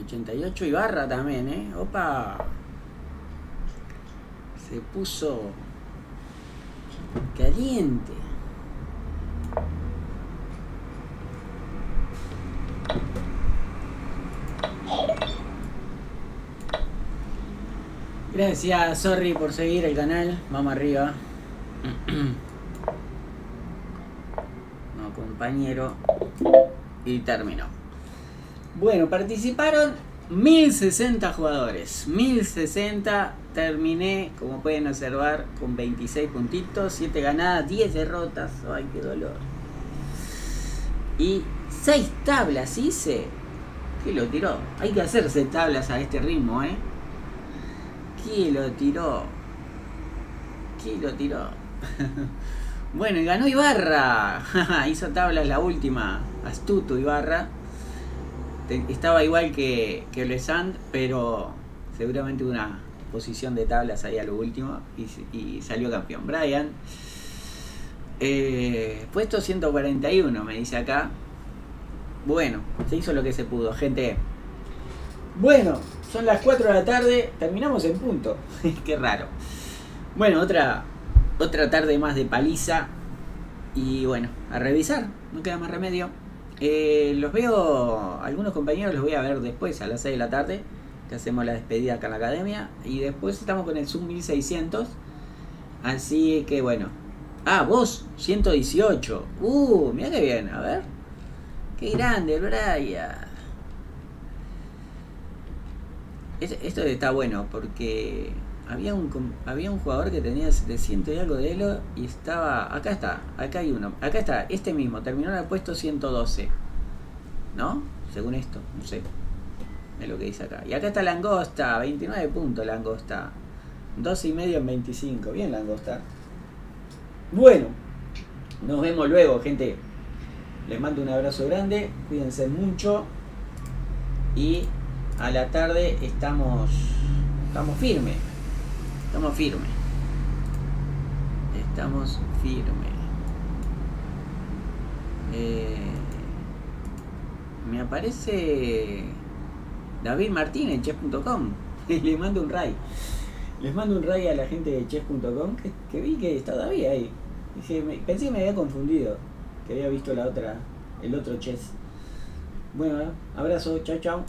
ochenta y ocho Ibarra también, ¿eh? Opa. Se puso caliente. Gracias, sorry por seguir el canal. Vamos arriba. No, compañero. Y terminó. Bueno, participaron mil sesenta jugadores. mil sesenta. Terminé, como pueden observar, con veintiséis puntitos, siete ganadas, diez derrotas. Ay, qué dolor. Y seis tablas hice. ¿Qué lo tiró? Hay que hacer seis tablas a este ritmo, ¿eh? ¿Qué lo tiró? ¿Qué lo tiró? Bueno, y ganó Ibarra. Hizo tablas la última. Astuto Ibarra. Estaba igual que, que Lesand, pero seguramente una posición de tablas ahí a lo último. Y, y salió campeón. Brian. Eh, puesto ciento cuarenta y uno, me dice acá. Bueno, se hizo lo que se pudo, gente. Bueno, son las cuatro de la tarde, terminamos en punto. Qué raro. Bueno, otra otra tarde más de paliza. Y bueno, a revisar, no queda más remedio. Eh, los veo, algunos compañeros los voy a ver después a las seis de la tarde, que hacemos la despedida acá en la academia. Y después estamos con el Zoom mil seiscientos. Así que bueno. Ah, vos, ciento dieciocho. Uh, mira qué bien, a ver. Qué grande el Brian. Esto está bueno porque había un había un jugador que tenía setecientos y algo de elo y estaba... Acá está, acá hay uno. Acá está, este mismo. Terminó en el puesto ciento doce. ¿No? Según esto, no sé. Es lo que dice acá. Y acá está Langosta, veintinueve puntos Langosta. doce y medio en veinticinco. Bien Langosta. Bueno, nos vemos luego, gente. Les mando un abrazo grande. Cuídense mucho. Y... a la tarde estamos estamos firmes estamos firmes estamos firmes eh, me aparece David Martínez en chess punto com. Les mando un ray les mando un ray a la gente de chess punto com que, que vi que está David ahí. Dije, me, pensé que me había confundido, que había visto la otra el otro chess. Bueno, abrazo, chao chao.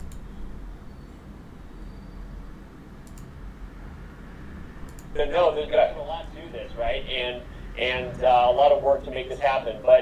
No, there's been a lot to this, right? And and uh, a lot of work to make this happen. But